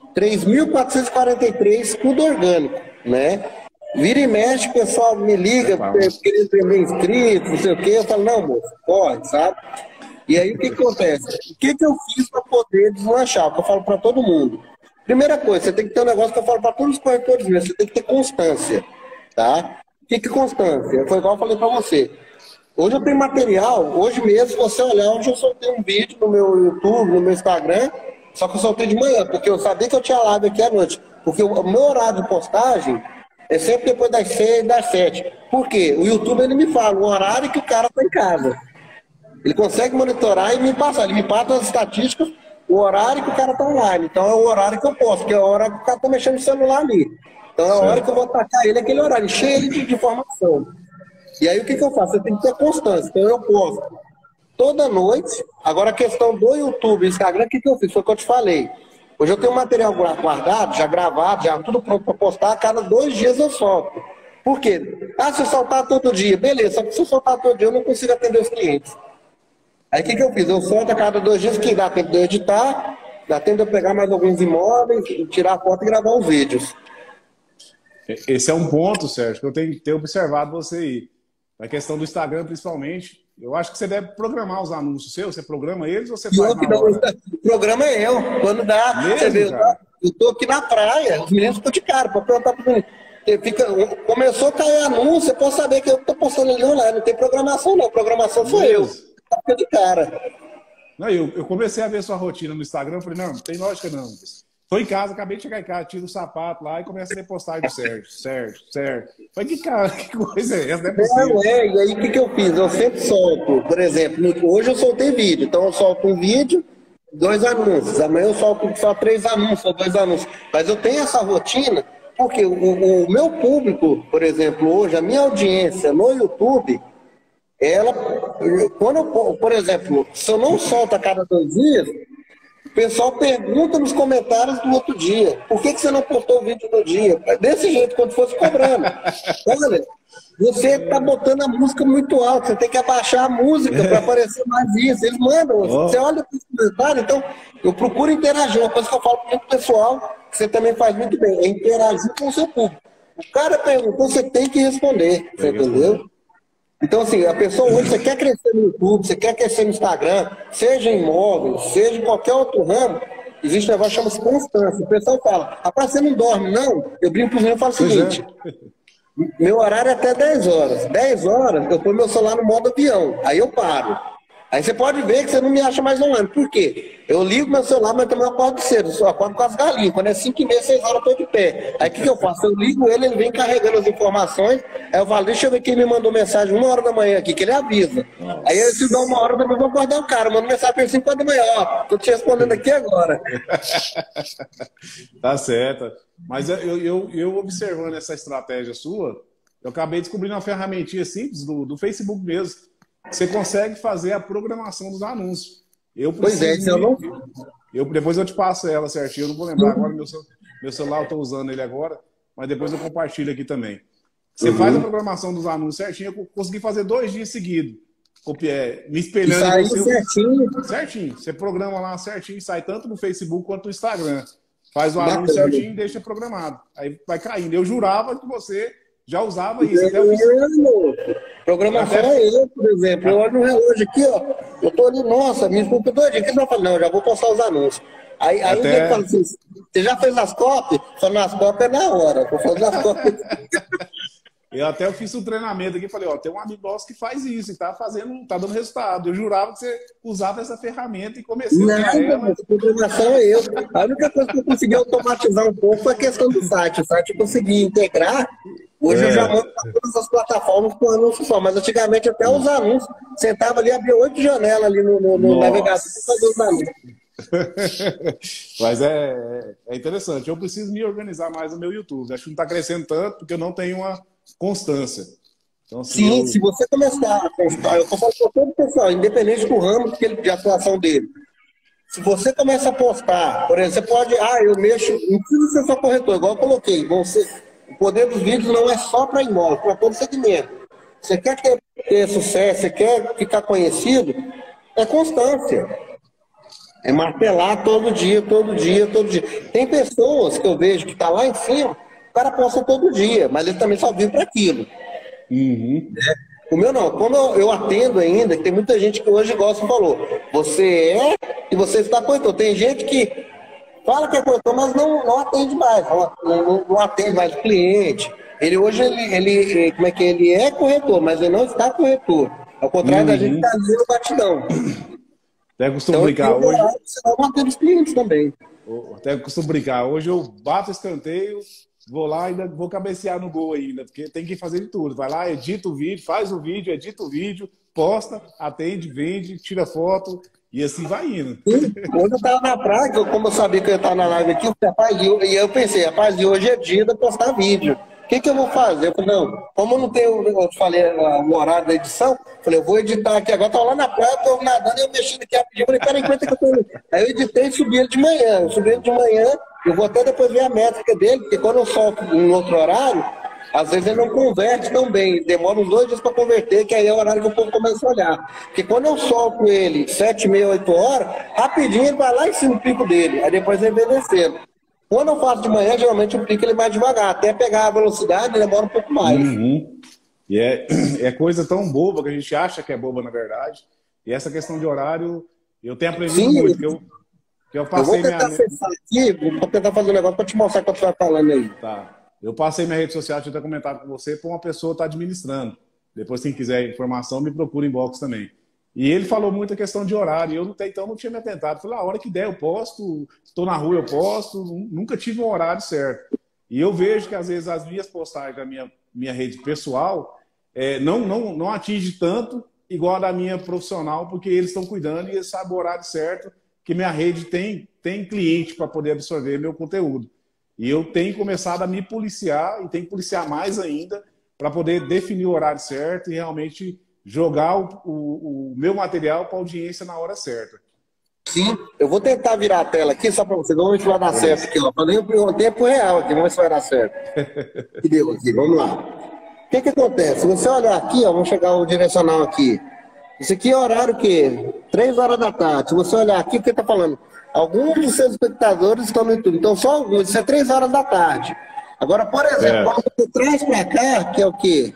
3.443, tudo orgânico, né? Vira e mexe, o pessoal me liga, querendo ter inscrito, não sei o quê, eu falo, não, moço, pode, sabe? E aí o que acontece? O que eu fiz para poder deslanchar? O que eu falo para todo mundo. Primeira coisa, você tem que ter um negócio que eu falo para todos os corretores mesmo, você tem que ter constância, tá? O que é constância? Foi igual eu falei para você. Hoje eu tenho material, hoje mesmo, se você olhar, hoje eu soltei um vídeo no meu YouTube, no meu Instagram, só que eu soltei de manhã, porque eu sabia que eu tinha live aqui à noite. Porque o meu horário de postagem é sempre depois das 6, das 7. Por quê? O YouTube ele me fala o horário que o cara está em casa. Ele consegue monitorar e me passar. Ele me passa as estatísticas, o horário que o cara está online. Então é o horário que eu posto, que é a hora que o cara está mexendo no celular ali. Então é a hora que eu vou atacar ele, aquele horário, cheio de informação. E aí o que eu faço? Eu tenho que ter constância. Então eu posto toda noite. Agora a questão do YouTube, Instagram, o que eu fiz? Foi o que eu te falei. Hoje eu tenho um material guardado, já gravado, já tudo pronto para postar. A cada 2 dias eu solto. Por quê? Ah, se eu soltar todo dia, beleza. Só que se eu soltar todo dia eu não consigo atender os clientes. Aí o que eu fiz? Eu solto a cada 2 dias, que dá tempo de eu editar, dá tempo de eu pegar mais alguns imóveis, tirar a foto e gravar os vídeos. Esse é um ponto, Sérgio, que eu tenho que ter observado você aí. Na questão do Instagram, principalmente, eu acho que você deve programar os anúncios seus. Você programa eles ou você faz na hora? O programa é eu. Quando dá, mesmo, você vê, eu tô aqui na praia, os meninos ficam de cara para perguntar para mim. Começou a cair anúncio, você pode saber que eu tô postando ali online. Não tem programação, não. Programação sou eu. Fica de cara. Não, eu comecei a ver sua rotina no Instagram, eu falei, não tem lógica não. Tô em casa, acabei de chegar em casa, tiro o sapato lá e começo a ver postagem do Sérgio. Falei, que cara, que coisa é essa? Não é possível. E aí o que eu fiz? Eu sempre solto, por exemplo, hoje eu soltei vídeo, então eu solto um vídeo, 2 anúncios. Amanhã eu solto só 3 anúncios ou 2 anúncios. Mas eu tenho essa rotina, porque o meu público, por exemplo, hoje, a minha audiência no YouTube, ela, quando eu, por exemplo, se eu não solto a cada 2 dias, o pessoal pergunta nos comentários do outro dia, por que você não postou o vídeo no dia? Desse jeito, quando fosse cobrando. Olha, você está botando a música muito alta, você tem que abaixar a música para aparecer mais isso. Eles mandam, você olha para os comentários, então eu procuro interagir. Uma coisa que eu falo para o pessoal, que você também faz muito bem, é interagir com o seu público. O cara perguntou, você tem que responder, você entendeu? Então, assim, a pessoa hoje, você quer crescer no YouTube, você quer crescer no Instagram, seja em imóvel, seja em qualquer outro ramo, existe um negócio que chama-se constância. O pessoal fala, rapaz, você não dorme, não? Eu brinco para os meus e falo o seguinte, meu horário é até 10 horas. 10 horas, eu ponho meu celular no modo avião, aí eu paro. Aí você pode ver que você não me acha mais online. Por quê? Eu ligo meu celular, mas também eu acordo cedo. Eu acordo com as galinhas. Quando é 5h30, 6 horas, eu tô de pé. Aí o que eu faço? Eu ligo ele, ele vem carregando as informações. Aí eu falo, deixa eu ver quem me mandou mensagem 1 hora da manhã aqui, que ele avisa. Nossa. Aí eu te dou 1 hora, eu vou acordar o cara. Mando mensagem para ele 5 horas da manhã. Ó, tô te respondendo aqui agora. Tá certo. Mas eu observando essa estratégia sua, eu acabei descobrindo uma ferramentinha simples do Facebook mesmo. Você consegue fazer a programação dos anúncios. Pois é, eu não... Depois eu te passo ela certinho. Eu não vou lembrar agora, meu celular, eu estou usando ele agora, mas depois eu compartilho aqui também. Você faz a programação dos anúncios certinho, eu consegui fazer 2 dias seguidos. Me espelhando em você. Certinho. Certinho. Você programa lá certinho, sai tanto no Facebook quanto no Instagram. Faz o anúncio certinho e deixa programado. Aí vai caindo. Eu jurava que você já usava isso. Até Programação é eu, por exemplo. Eu olho no relógio aqui, ó. Eu tô ali, nossa, me escuta doidinho. O que você vai falar? Não, eu já vou postar os anúncios. Aí o nego fala assim, você já fez as cópias? Falando, as cópias é na hora. Tô fazendo as cópias. Eu até fiz um treinamento aqui e falei, ó, tem um amigo nosso que faz isso e tá fazendo, tá dando resultado. Eu jurava que você usava essa ferramenta e comecei a usar ela. Não, programação é eu. A única coisa que eu consegui automatizar um pouco foi a questão do site. O site eu consegui integrar. Hoje eu já mando para todas as plataformas com anúncio só. Mas antigamente até os anúncios. Sentava ali, abria 8 janelas ali no navegador para fazer os anúncios. Mas é interessante. Eu preciso me organizar mais no meu YouTube. Acho que não está crescendo tanto porque eu não tenho uma constância. Então, assim, se você começar a postar, eu estou falando para todo o pessoal, independente do ramo de atuação dele. Se você começa a postar, por exemplo, você pode, eu mexo, não precisa ser só corretor, igual eu coloquei. O poder dos vídeos não é só para imóvel, para todo segmento. Você quer ter sucesso, você quer ficar conhecido, é constância. É martelar todo dia, todo dia, todo dia. Tem pessoas que eu vejo que tá lá em cima, o cara posta todo dia, mas ele também só vive para aquilo. O meu não, como eu atendo ainda, que tem muita gente que hoje gosta, falou, você e você está corretor. Tem gente que fala que é corretor, mas não atende mais, não atende mais o cliente. Ele hoje, como é que ele é corretor, mas ele não está corretor. Ao contrário da gente que está ali no batidão. Até costumo brincar hoje. Você vai manter os clientes também. Até costumo brincar. Hoje eu bato escanteio, vou lá e ainda vou cabecear no gol ainda, porque tem que fazer de tudo. Vai lá, edita o vídeo, faz o vídeo, edita o vídeo, posta, atende, vende, tira foto e assim vai indo. Quando eu estava na praia, como eu sabia que eu ia estar na live aqui, eu pensei, rapaz, e hoje é dia de postar vídeo. O que eu vou fazer? Eu falei, não, como eu não tenho, eu te falei, o horário da edição, falei, eu vou editar aqui agora, tô lá na praia, tô nadando, eu mexendo aqui rapidinho, falei, peraí, quanto que eu tô... Aí eu editei e subi ele de manhã, eu vou até depois ver a métrica dele, porque quando eu solto em outro horário, às vezes ele não converte tão bem, demora uns 2 dias para converter, que aí é o horário que o povo começa a olhar. Porque quando eu solto ele 7, meia, 8 horas, rapidinho ele vai lá em cima do pico dele, aí depois ele vem descendo. Quando eu faço de manhã, geralmente o pico ele vai devagar, até pegar a velocidade, demora um pouco mais. E é coisa tão boba que a gente acha que é boba, na verdade. E essa questão de horário, eu tenho aprendido muito. Eu passei vou tentar acessar aqui, vou tentar fazer um negócio para te mostrar o que você vai falando aí. Tá. Eu passei minha rede social, tinha até comentado com você, para uma pessoa estar administrando. Depois, quem quiser informação, me procura em inbox também. E ele falou muito a questão de horário. Eu então não tinha me atentado. Falei, a hora que der eu posto, estou na rua eu posto. Nunca tive um horário certo. E eu vejo que às vezes as minhas postagens da minha rede pessoal não atinge tanto igual a da minha profissional, porque eles estão cuidando e eles sabem o horário certo que minha rede tem cliente para poder absorver meu conteúdo. E eu tenho começado a me policiar e tenho que policiar mais ainda para poder definir o horário certo e realmente jogar o meu material para a audiência na hora certa. Sim, eu vou tentar virar a tela aqui só para vocês. Vamos ver se vai dar certo aqui. Falei em tempo real aqui, vamos ver se vai dar certo. Que deu aqui, vamos lá. O que acontece? Se você olhar aqui, vamos chegar o direcional aqui. Isso aqui é horário que 3 horas da tarde. Se você olhar aqui, o que está falando? Alguns dos seus espectadores estão no YouTube. Então, só alguns. Isso é 3 horas da tarde. Agora, por exemplo, quando você traz para cá, que é o quê?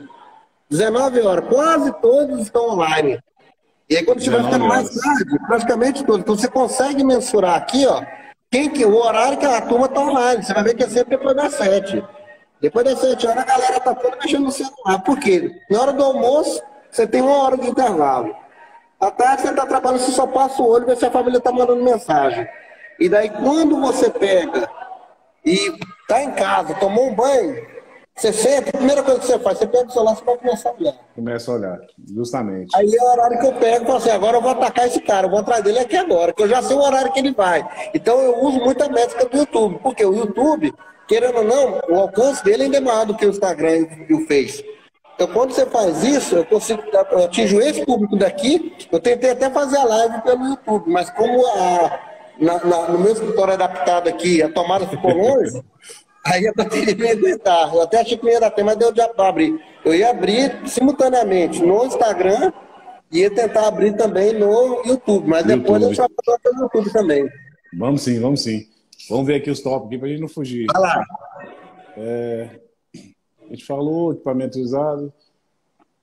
19 horas. Quase todos estão online. E aí, quando estiver ficando mais tarde, praticamente todos. Então, você consegue mensurar aqui, ó, o horário que a turma está online. Você vai ver que é sempre depois das 7. Depois das 7 horas, a galera está toda mexendo no celular. Por quê? Na hora do almoço, você tem 1 hora de intervalo. À tarde, você está trabalhando, você só passa o olho e vê se a família está mandando mensagem. E daí, quando você pega e está em casa, tomou um banho, você senta, a primeira coisa que você faz, você pega o celular, você vai começar a olhar. Começa a olhar, justamente. Aí é o horário que eu pego e falo assim, agora eu vou atacar esse cara, eu vou atrás dele aqui agora, que eu já sei o horário que ele vai. Então eu uso muito a métrica do YouTube, porque o YouTube, querendo ou não, o alcance dele ainda é maior do que o Instagram e o Face. Então, quando você faz isso, eu atinjo esse público daqui. Eu tentei até fazer a live pelo YouTube, mas como no meu escritório adaptado aqui, a tomada ficou longe, aí a bateria não ia aguentar. Eu até achei que não ia dar tempo, mas deu de abrir. Eu ia abrir simultaneamente no Instagram e ia tentar abrir também no YouTube, mas depois eu só vou pelo YouTube também. Vamos sim, vamos sim. Vamos ver aqui os tópicos aqui para a gente não fugir. Vai lá. A gente falou, equipamento usado.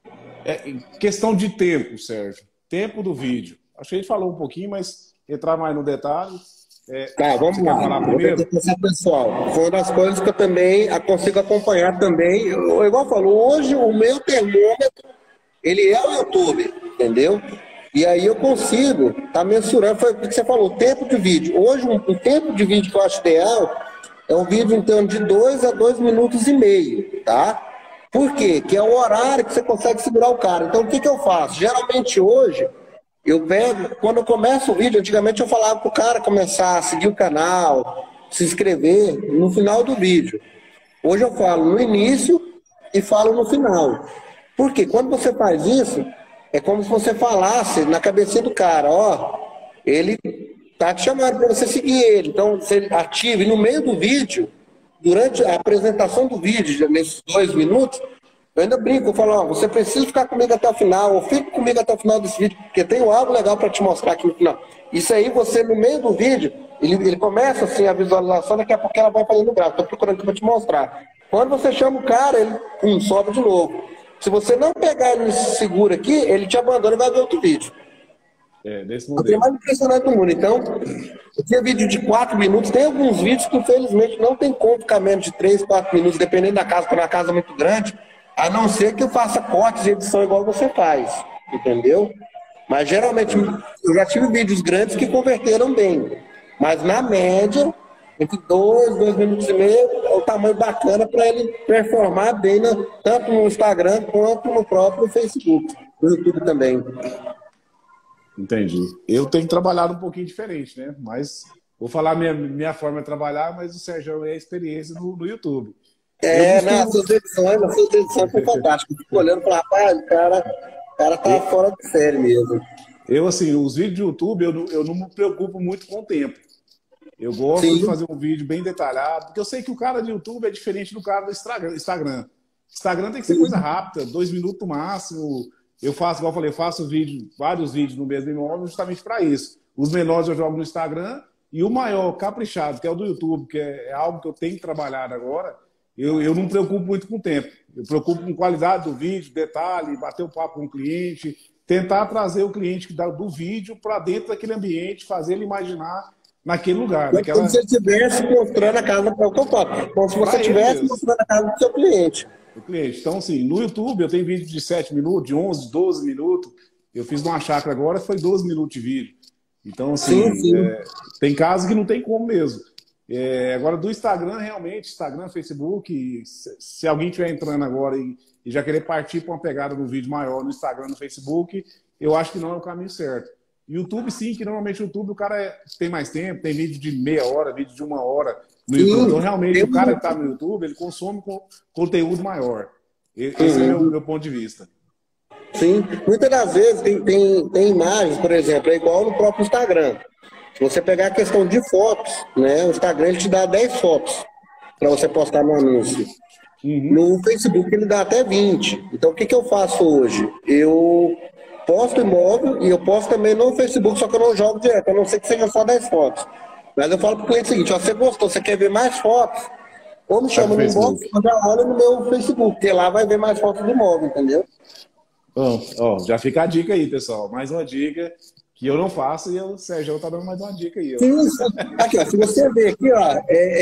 Questão de tempo, Sérgio. Tempo do vídeo. Acho que a gente falou um pouquinho, mas entrar mais no detalhe. Tá, vamos você quer falar lá. primeiro? Pessoal, foi uma das coisas que eu também consigo acompanhar também. Igual eu falo, hoje o meu termômetro, ele é o YouTube, entendeu? E aí eu consigo estar mensurando, foi o que você falou, o tempo de vídeo. Hoje, o tempo de vídeo que eu acho ideal é um vídeo em torno de 2 a 2 minutos e meio, tá? Por quê? Que é o horário que você consegue segurar o cara. Então, o que eu faço? Geralmente hoje, eu pego, quando eu começo o vídeo, antigamente eu falava pro cara começar a seguir o canal, se inscrever no final do vídeo. Hoje eu falo no início e falo no final. Por quê? Quando você faz isso, é como se você falasse na cabecinha do cara, ó, ele tá te chamando para você seguir ele. Então, você ative no meio do vídeo, durante a apresentação do vídeo, nesses 2 minutos, eu ainda brinco, eu falo, ó, você precisa ficar comigo até o final, ou fique comigo até o final desse vídeo, porque tem algo legal para te mostrar aqui no final. Isso aí, você, no meio do vídeo, ele começa assim a visualização, daqui a pouco ela vai fazendo gráfico. Estou procurando aqui para te mostrar. Quando você chama o cara, ele sobe de novo. Se você não pegar ele seguro aqui, ele te abandona e vai ver outro vídeo. Desse modelo. É o mais impressionante do mundo. Então, eu tinha vídeo de 4 minutos, tem alguns vídeos que infelizmente não tem como ficar menos de 3, 4 minutos, dependendo da casa, porque é uma casa muito grande, a não ser que eu faça cortes de edição igual você faz, entendeu? Mas geralmente, eu já tive vídeos grandes que converteram bem, mas na média, entre 2 minutos e meio, é o tamanho bacana para ele performar bem, tanto no Instagram quanto no próprio Facebook, no YouTube também. Entendi. Eu tenho trabalhado um pouquinho diferente, né? Mas vou falar minha forma de trabalhar, mas o Sérgio é a experiência no YouTube. As suas edições são fantásticas. Fico olhando e falo, rapaz, o cara tá fora de série mesmo. Eu, assim, os vídeos do YouTube, eu não me preocupo muito com o tempo. Eu gosto de fazer um vídeo bem detalhado, porque eu sei que o cara do YouTube é diferente do cara do Instagram. Instagram tem que ser coisa rápida, 2 minutos no máximo. Eu faço, igual eu falei, vários vídeos no mesmo imóvel justamente para isso. Os menores eu jogo no Instagram e o maior, caprichado, que é o do YouTube, que é algo que eu tenho que trabalhar agora, eu não me preocupo muito com o tempo. Eu me preocupo com qualidade do vídeo, detalhe, bater um papo com o cliente, tentar trazer o cliente do vídeo para dentro daquele ambiente, fazer ele imaginar naquele lugar. Como se ele estivesse mostrando a casa para o que eu falo. Como se você estivesse mostrando a casa do seu cliente. Então, assim, no YouTube eu tenho vídeo de 7 minutos, de 11, 12 minutos. Eu fiz uma chácara agora, foi 12 minutos de vídeo. Então, assim, tem casos que não tem como mesmo. Agora, do Instagram, realmente, Instagram, Facebook, se alguém estiver entrando agora e já querer partir para uma pegada do vídeo maior no Instagram, no Facebook, eu acho que não é o caminho certo. YouTube, sim, que normalmente o YouTube o cara tem mais tempo, tem vídeo de meia hora, vídeo de 1 hora no YouTube. Então, realmente, o cara que está no YouTube, ele consome conteúdo maior. Esse é o meu ponto de vista. Sim, muitas das vezes tem imagens, por exemplo, é igual no próprio Instagram. Se você pegar a questão de fotos, né, o Instagram ele te dá 10 fotos para você postar no anúncio. No Facebook ele dá até 20. Então, o que eu faço hoje? Eu posto imóvel e eu posto também no Facebook, só que eu não jogo direto, a não ser que seja só 10 fotos. Mas eu falo pro cliente o seguinte, ó, você gostou, você quer ver mais fotos? Ou me chama no inbox, eu já olho no meu Facebook, porque lá vai ver mais fotos do imóvel, entendeu? Já fica a dica aí, pessoal. Mais uma dica que eu não faço e o Sérgio tá dando mais uma dica aí. Ó. Sim, aqui, ó, se você ver aqui, ó,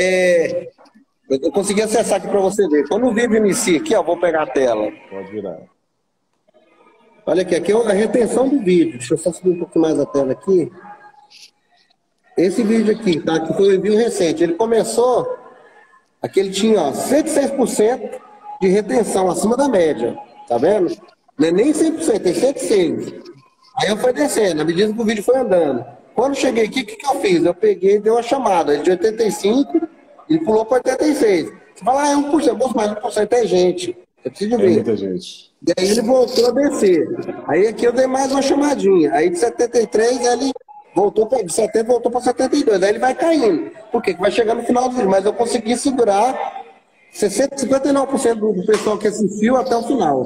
eu consegui acessar aqui para você ver. Quando o vídeo inicia aqui, ó, vou pegar a tela. Pode virar. Olha aqui é a retenção do vídeo. Deixa eu só subir um pouco mais a tela aqui. Esse vídeo aqui, tá? Que foi um envio recente. Ele começou, aqui ele tinha, ó, 106% de retenção, acima da média. Tá vendo? Não é nem 100%, tem 106%. Aí eu fui descendo, na medida que o vídeo foi andando. Quando cheguei aqui, o que eu fiz? Eu peguei e dei uma chamada. Ele de 85% e pulou para 86%. Você fala, é 1%, moço, mas 1% é gente. Eu preciso ver. Muita gente. E aí ele voltou a descer. Aí aqui eu dei mais uma chamadinha. Aí de 73 ele voltou para 70, voltou para 72. Aí ele vai caindo. Por quê? Porque vai chegar no final do vídeo. Mas eu consegui segurar 59% do pessoal que assistiu até o final.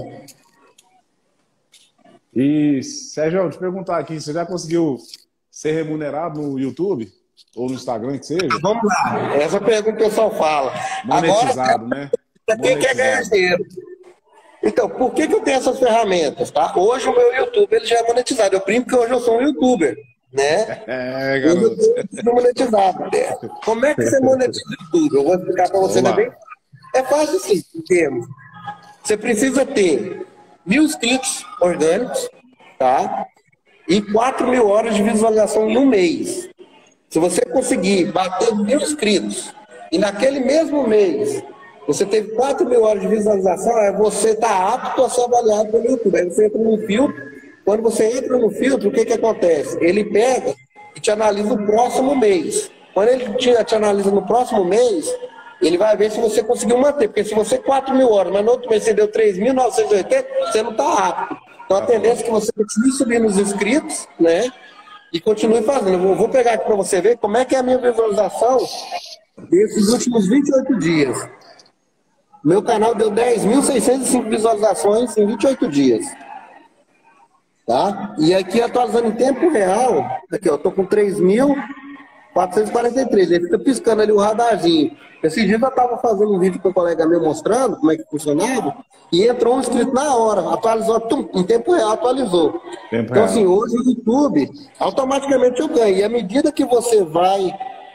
E, Sérgio, te perguntar aqui, você já conseguiu ser remunerado no YouTube? Ou no Instagram, que seja? Vamos lá. Essa pergunta o pessoal fala. Monetizado, agora, né? Para quem quer ganhar dinheiro? Então, por que eu tenho essas ferramentas, tá? Hoje o meu YouTube ele já é monetizado. Eu brinco que hoje eu sou um YouTuber, né? Hoje Garoto. eu sou monetizado. Como é que você monetiza o YouTube? Eu vou explicar para você também. É fácil sim, em termos. Você precisa ter 1.000 inscritos orgânicos, tá? E 4.000 horas de visualização no mês. Se você conseguir bater 1.000 inscritos e naquele mesmo mês você teve 4.000 horas de visualização, você está apto a ser avaliado pelo YouTube. Aí você entra no filtro. Quando você entra no filtro, o que acontece? Ele pega e te analisa no próximo mês. Quando ele te analisa no próximo mês, ele vai ver se você conseguiu manter. Porque se você 4.000 horas, mas no outro mês você deu 3.980, você não está apto. Então a tendência é que você continue subindo os inscritos, né? E continue fazendo. Eu vou pegar aqui para você ver como é que é a minha visualização desses últimos 28 dias. Meu canal deu 10.605 visualizações em 28 dias. Tá? E aqui, atualizando em tempo real, aqui, ó, eu tô com 3.443. Ele fica piscando ali o radarzinho. Esse dia eu estava fazendo um vídeo com um colega meu mostrando como é que funcionava, e entrou um inscrito na hora, atualizou, em tempo real atualizou. Então, assim, hoje o YouTube, automaticamente eu ganho. E à medida que você vai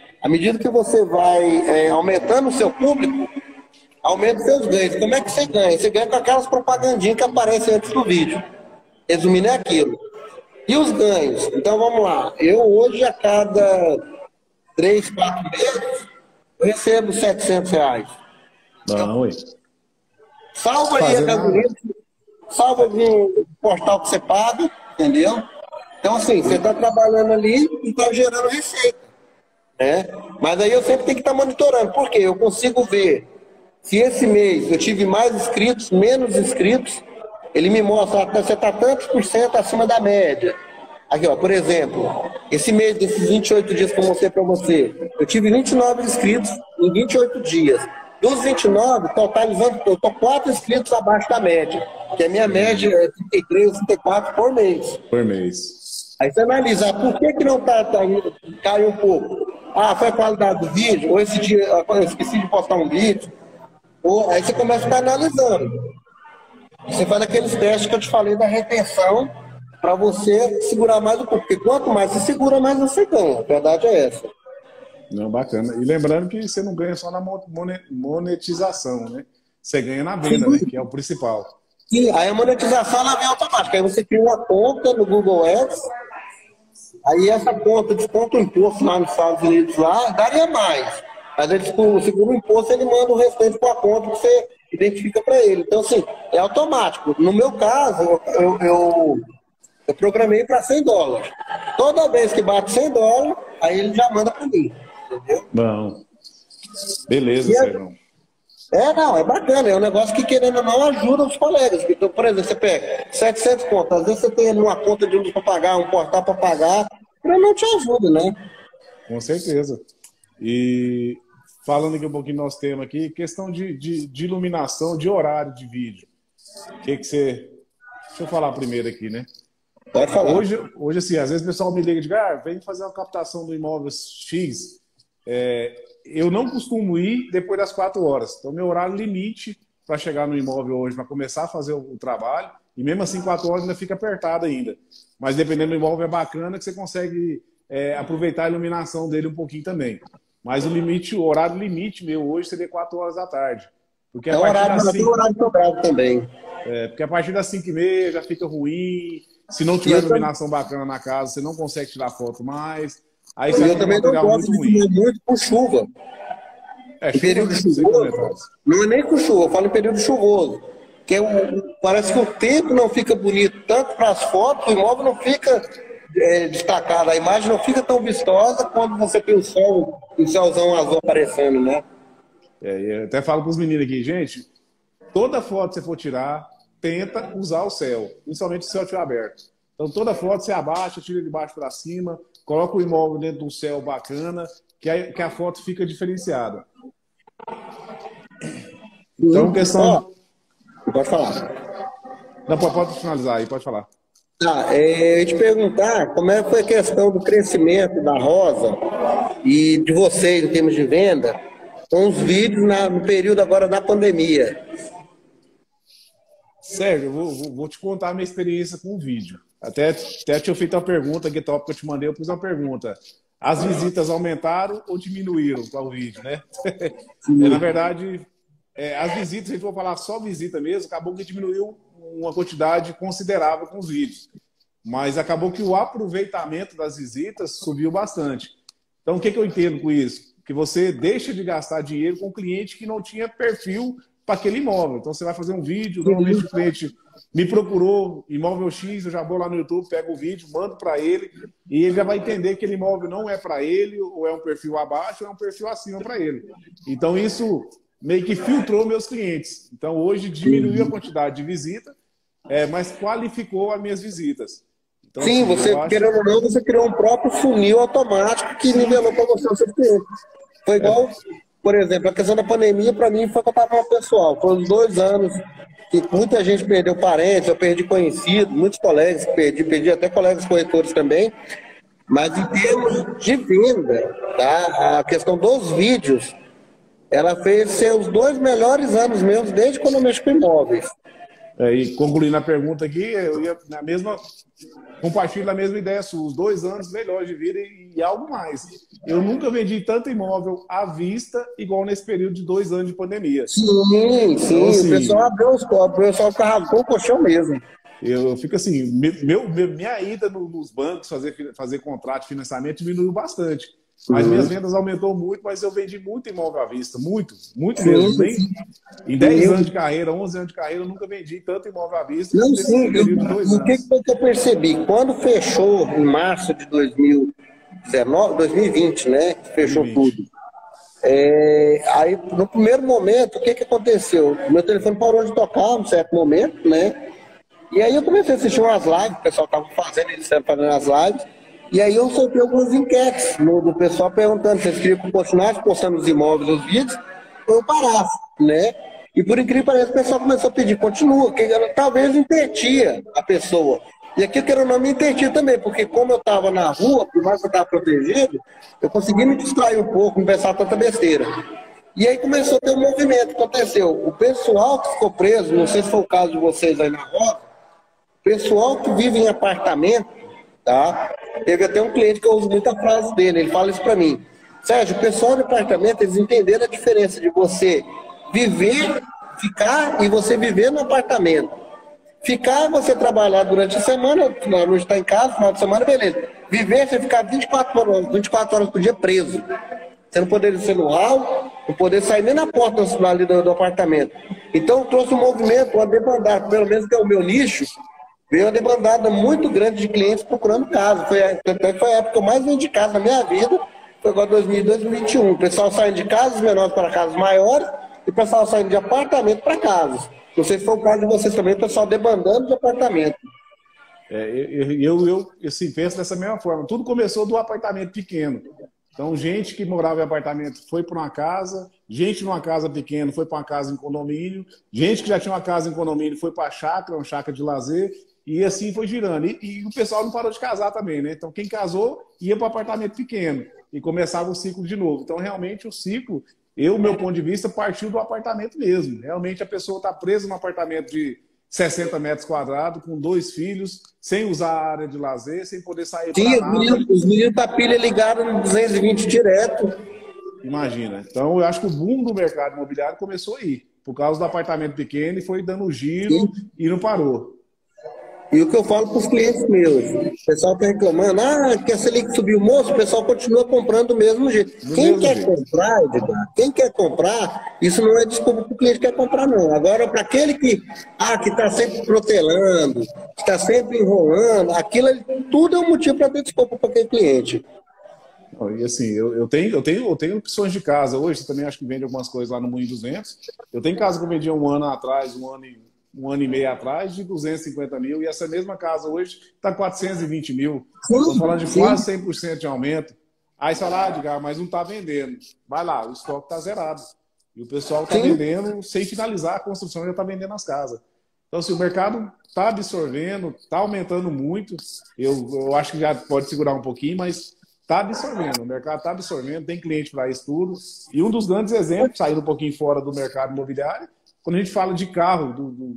aumentando o seu público, aumenta os seus ganhos. Como é que você ganha? Você ganha com aquelas propagandinhas que aparecem antes do vídeo. Resumindo, é aquilo. E os ganhos? Então, vamos lá. Eu hoje, a cada 3, 4 meses, eu recebo R$700. Não, Salva aí a gasolina, salva algum portal que você paga, entendeu? Então, assim, você está trabalhando ali e está gerando receita, né? Mas aí eu sempre tenho que estar monitorando. Por quê? Eu consigo ver se esse mês eu tive mais inscritos, menos inscritos. Ele me mostra, você está tantos por cento acima da média. Aqui, ó, por exemplo, esse mês desses 28 dias que eu mostrei para você, eu tive 29 inscritos em 28 dias. Dos 29, totalizando, eu estou 4 inscritos abaixo da média, que a minha média é 33, 34 por mês. Por mês. Aí você analisa, por que não caiu um pouco? Ah, foi a qualidade do vídeo, ou esse dia eu esqueci de postar um vídeo. Ou, aí você começa a ficar analisando. Você faz aqueles testes que eu te falei da retenção para você segurar mais o pouco. Porque quanto mais você segura, mais você ganha. A verdade é essa. Não, bacana. E lembrando que você não ganha só na monetização, né? Você ganha na venda, né? Que é o principal. Sim, aí a monetização ela vem automática. Aí você cria uma conta no Google Ads. Aí essa conta desconta o imposto lá nos Estados Unidos, lá, daria mais. Mas ele segura o imposto, ele manda o restante para a conta que você identifica para ele. Então, assim, é automático. No meu caso, eu programei para $100. Toda vez que bate $100, aí ele já manda para mim. Entendeu? Bom. Beleza, Sérgio. Não, é bacana. É um negócio que, querendo ou não, ajuda os colegas. Então, por exemplo, você pega 700 contas. Às vezes você tem ali uma conta de luz para pagar, um portal para pagar. Não te ajuda, né? Com certeza. E falando aqui um pouquinho do nosso tema aqui, questão de iluminação, de horário de vídeo. O que você... Deixa eu falar primeiro aqui, né? Pode falar. Hoje assim, às vezes o pessoal me liga e diz, vem fazer uma captação do imóvel X. Eu não costumo ir depois das 4 horas. Então, meu horário limite para chegar no imóvel hoje, para começar a fazer o trabalho, e mesmo assim 4 horas ainda fica apertado ainda. Mas dependendo do imóvel é bacana que você consegue aproveitar a iluminação dele um pouquinho também. Mas o horário limite meu hoje seria 4 horas da tarde. Porque é o horário dobrado também. Porque a partir das 5h30 já fica ruim. Se não tiver iluminação bacana na casa, você não consegue tirar foto mais. Aí eu também não gosto de filmar muito com chuva. Em período chuvoso. Não é nem com chuva, eu falo em período chuvoso. Que parece que o tempo não fica bonito tanto para as fotos, o imóvel não fica destacado, a imagem não fica tão vistosa quando você tem o sol, o solzão azul aparecendo, né? Eu até falo para os meninos aqui, gente, toda foto que você for tirar, tenta usar o céu, principalmente se o céu estiver aberto. Então toda foto você abaixa, tira de baixo para cima, coloca o imóvel dentro de um céu bacana, que a foto fica diferenciada. Então, questão... Pode falar. Não, pode finalizar aí, pode falar. Eu ia te perguntar como foi a questão do crescimento da Rosa e de vocês em termos de venda com os vídeos no período agora da pandemia. Sérgio, eu vou te contar a minha experiência com o vídeo. Até tinha feito uma pergunta, que top que eu te mandei, eu fiz uma pergunta. As visitas aumentaram ou diminuíram para o vídeo, né? Na verdade, as visitas, se a gente for falar só visita mesmo, acabou que diminuiu uma quantidade considerável com os vídeos. Mas acabou que o aproveitamento das visitas subiu bastante. Então, o que eu entendo com isso? Que você deixa de gastar dinheiro com um cliente que não tinha perfil para aquele imóvel. Então, você vai fazer um vídeo, normalmente o cliente me procurou, imóvel X, eu já vou lá no YouTube, pego o vídeo, mando para ele, e ele já vai entender que aquele imóvel não é para ele, ou é um perfil abaixo, ou é um perfil acima para ele. Então, isso meio que filtrou meus clientes. Então, hoje diminuiu a quantidade de visita, mas qualificou as minhas visitas. Então, Sim, assim, você, querendo ou não, você criou um próprio funil automático que nivelou para você o seu cliente. Foi igual, por exemplo, a questão da pandemia, para mim, foi que eu estava pessoal. Foram 2 anos que muita gente perdeu parentes, eu perdi conhecidos, muitos colegas que perdi até colegas corretores também. Mas em termos de venda, tá? A questão dos vídeos, ela fez ser os 2 melhores anos meus desde quando eu mexo com imóveis. E concluindo a pergunta aqui, eu ia compartilho a mesma ideia sua, os 2 anos melhores de vida e algo mais. Eu nunca vendi tanto imóvel à vista igual nesse período de 2 anos de pandemia. Sim, então, assim, o pessoal abriu os copos, o pessoal carregou o colchão mesmo. Eu fico assim, minha ida nos bancos fazer contrato de financiamento diminuiu bastante. As minhas vendas aumentou muito, mas eu vendi muito imóvel à vista, muito mesmo. Nem, em 10 anos de carreira, 11 anos de carreira, eu nunca vendi tanto imóvel à vista. Não, sim, o que eu percebi? Quando fechou em março de 2020, né? Fechou 2020. Tudo. Aí, no primeiro momento, o que aconteceu? Meu telefone parou de tocar num certo momento, né? E aí eu comecei a assistir umas lives, o pessoal estava fazendo as lives. E aí eu soltei algumas enquetes do pessoal perguntando se eles queriam que eu continuasse postando os imóveis, os vídeos, ou eu parasse, né? E por incrível que pareça, o pessoal começou a pedir, continua, que talvez intertia a pessoa. E aqui eu quero não me intertir também, porque como eu estava na rua, por mais que eu estava protegido, eu consegui me distrair um pouco, não pensar tanta besteira. E aí começou a ter um movimento que aconteceu. O pessoal que ficou preso, não sei se foi o caso de vocês aí na rua, o pessoal que vive em apartamento, tá? Teve até um cliente que eu uso muita frase dele, ele fala isso para mim. Sérgio, o pessoal do apartamento, eles entenderam a diferença de você viver, ficar e você viver no apartamento. Ficar, você trabalhar durante a semana, não está em casa, final de semana, beleza. Viver, você ficar 24 horas por dia preso. Você não poder ir no hall, não poder sair nem na porta ali do apartamento. Então, trouxe um movimento, uma debandada, pelo menos que é o meu nicho, veio uma debandada muito grande de clientes procurando casa. Foi a época que eu mais vendi casa na minha vida, foi agora 2021. O pessoal saindo de casas menores para casas maiores e o pessoal saindo de apartamento para casas. Não sei se foi o caso de vocês também, o pessoal debandando de apartamento. Eu assim, penso dessa mesma forma. Tudo começou do apartamento pequeno. Então, gente que morava em apartamento foi para uma casa, gente numa casa pequena foi para uma casa em condomínio, gente que já tinha uma casa em condomínio foi para uma chácara de lazer, e assim foi girando. E o pessoal não parou de casar também, né? Então, quem casou ia para o apartamento pequeno e começava o ciclo de novo. Então, realmente, o ciclo, meu ponto de vista, partiu do apartamento mesmo. Realmente, a pessoa está presa num apartamento de 60 metros quadrados, com 2 filhos, sem usar a área de lazer, sem poder sair para nada. Os meninos da pilha ligaram no 220 direto. Imagina. Então, eu acho que o boom do mercado imobiliário começou aí, por causa do apartamento pequeno, e foi dando giro e não parou. E o que eu falo para os clientes meus, o pessoal está reclamando, que a Selic subiu, moço, o pessoal continua comprando do mesmo jeito. Quem quer comprar, Edgar, quem quer comprar, isso não é desculpa para o cliente que quer comprar, não. Agora, para aquele que está sempre protelando, que está sempre enrolando, aquilo tudo é um motivo para ter desculpa para aquele cliente. E assim, eu tenho opções de casa hoje, também acho que vende algumas coisas lá no Moinho 200. Eu tenho casa que eu vendia um ano atrás, um ano e meio atrás, de 250 mil, e essa mesma casa hoje está 420 mil. Estou falando de quase 100% de aumento. Aí você fala, Edgar, mas não está vendendo. Vai lá, o estoque está zerado. E o pessoal está vendendo sem finalizar a construção, já está vendendo as casas. Então, assim, o mercado está absorvendo, está aumentando muito. Eu acho que já pode segurar um pouquinho, mas está absorvendo. O mercado está absorvendo, tem cliente para isso tudo. E um dos grandes exemplos, saindo um pouquinho fora do mercado imobiliário, quando a gente fala de carro,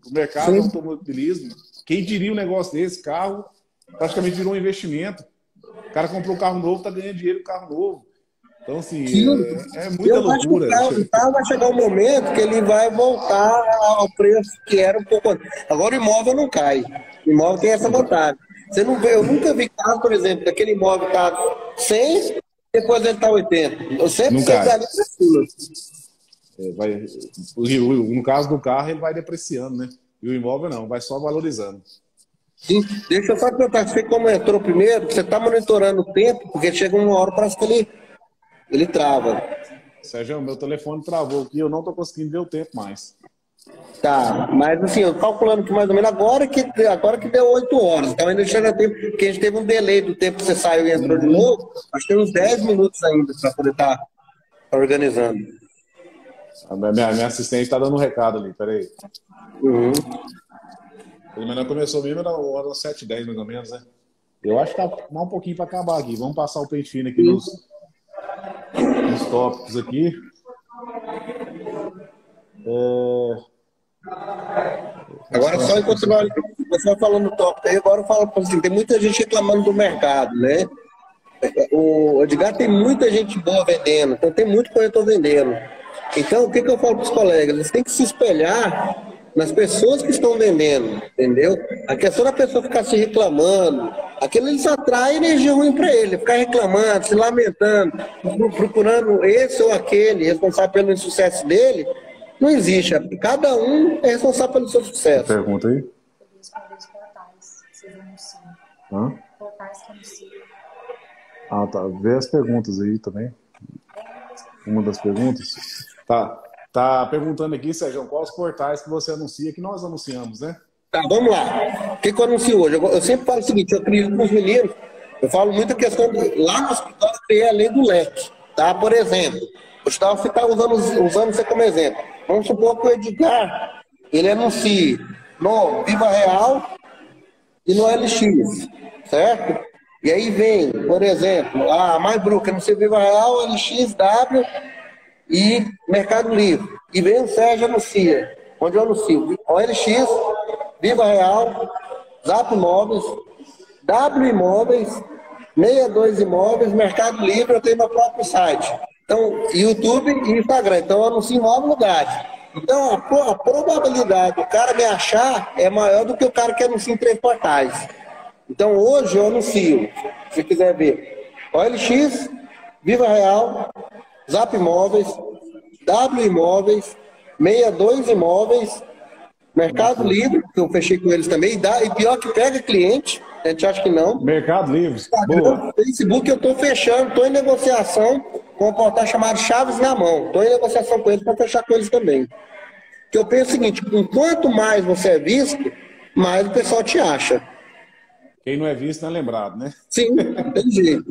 O mercado do automobilismo, quem diria um negócio desse? Carro praticamente virou um investimento. O cara comprou um carro novo, tá ganhando dinheiro com carro novo. Então, assim, é muita loucura. O carro vai chegar um momento que ele vai voltar ao preço que era um pouco antes. Agora o imóvel não cai. O imóvel tem essa vantagem. Você não vê, eu nunca vi carro, por exemplo, daquele imóvel tá 100, depois ele tá 80. Eu sempre sei dali pra cima. No caso do carro, ele vai depreciando, né? E o imóvel não, vai só valorizando. Sim. Deixa eu só perguntar, você como entrou primeiro, você está monitorando o tempo, porque chega uma hora, parece que ele trava. Sérgio, meu telefone travou aqui, eu não estou conseguindo ver o tempo mais. Tá, mas assim, eu calculando que mais ou menos agora que deu 8 horas, então ainda chega tempo, porque a gente teve um delay do tempo que você saiu e entrou de novo, acho que tem uns 10 minutos ainda para poder estar organizando. A minha assistente está dando um recado ali, peraí. Pelo menos começou mesmo na hora 7h10, mais ou menos, né? Eu acho que tá mais um pouquinho para acabar aqui. Vamos passar o pente fino aqui nos tópicos aqui. Agora só enquanto você vai falando no tópico aí, agora eu falo assim, tem muita gente reclamando do mercado, né? O Edgar tem muita gente boa vendendo, então tem muito corretor vendendo. Então, o que eu falo para os colegas? Eles têm que se espelhar nas pessoas que estão vendendo, entendeu? A questão da pessoa ficar se reclamando, aquilo eles atrai energia ruim para ele, ficar reclamando, se lamentando, procurando esse ou aquele responsável pelo insucesso dele, não existe. Cada um é responsável pelo seu sucesso. Pergunta aí. Os portais, vocês anunciam. Portais que anunciam. Ah, tá. Vê as perguntas aí também. Uma das perguntas. Tá perguntando aqui, Sérgio, quais os portais que você anuncia, que nós anunciamos, né? Tá, vamos lá. O que eu anuncio hoje? Eu sempre falo o seguinte, eu crio com os meninos, eu falo muita questão, lá no escritório eu criei a lei do leque, tá? Por exemplo, o Gustavo ficar usando você como exemplo. Vamos supor que o Edgar, ele anuncie no Viva Real e no LX, certo? E aí vem, por exemplo, a MyBroker, não sei, Viva Real, LXW e Mercado Livre. E vem o Sérgio anuncia, onde eu anuncio OLX, Viva Real, Zap Imóveis, W Imóveis, 62 Imóveis, Mercado Livre, eu tenho meu próprio site. Então, YouTube e Instagram. Então, eu anuncio em 9 lugares. Então, a probabilidade do cara me achar é maior do que o cara que anuncia em 3 portais. Então, hoje eu anuncio, se quiser ver, OLX, Viva Real, Zap Imóveis, W Imóveis, 62 Imóveis, Mercado Livre, que eu fechei com eles também, e pior que pega cliente, a gente acha que não. Mercado Livre, boa. Facebook eu estou fechando, estou em negociação com um portal chamado Chaves na Mão. Estou em negociação com eles para fechar com eles também. Que eu penso o seguinte, quanto mais você é visto, mais o pessoal te acha. Quem não é visto não é lembrado, né? Sim, não tem jeito.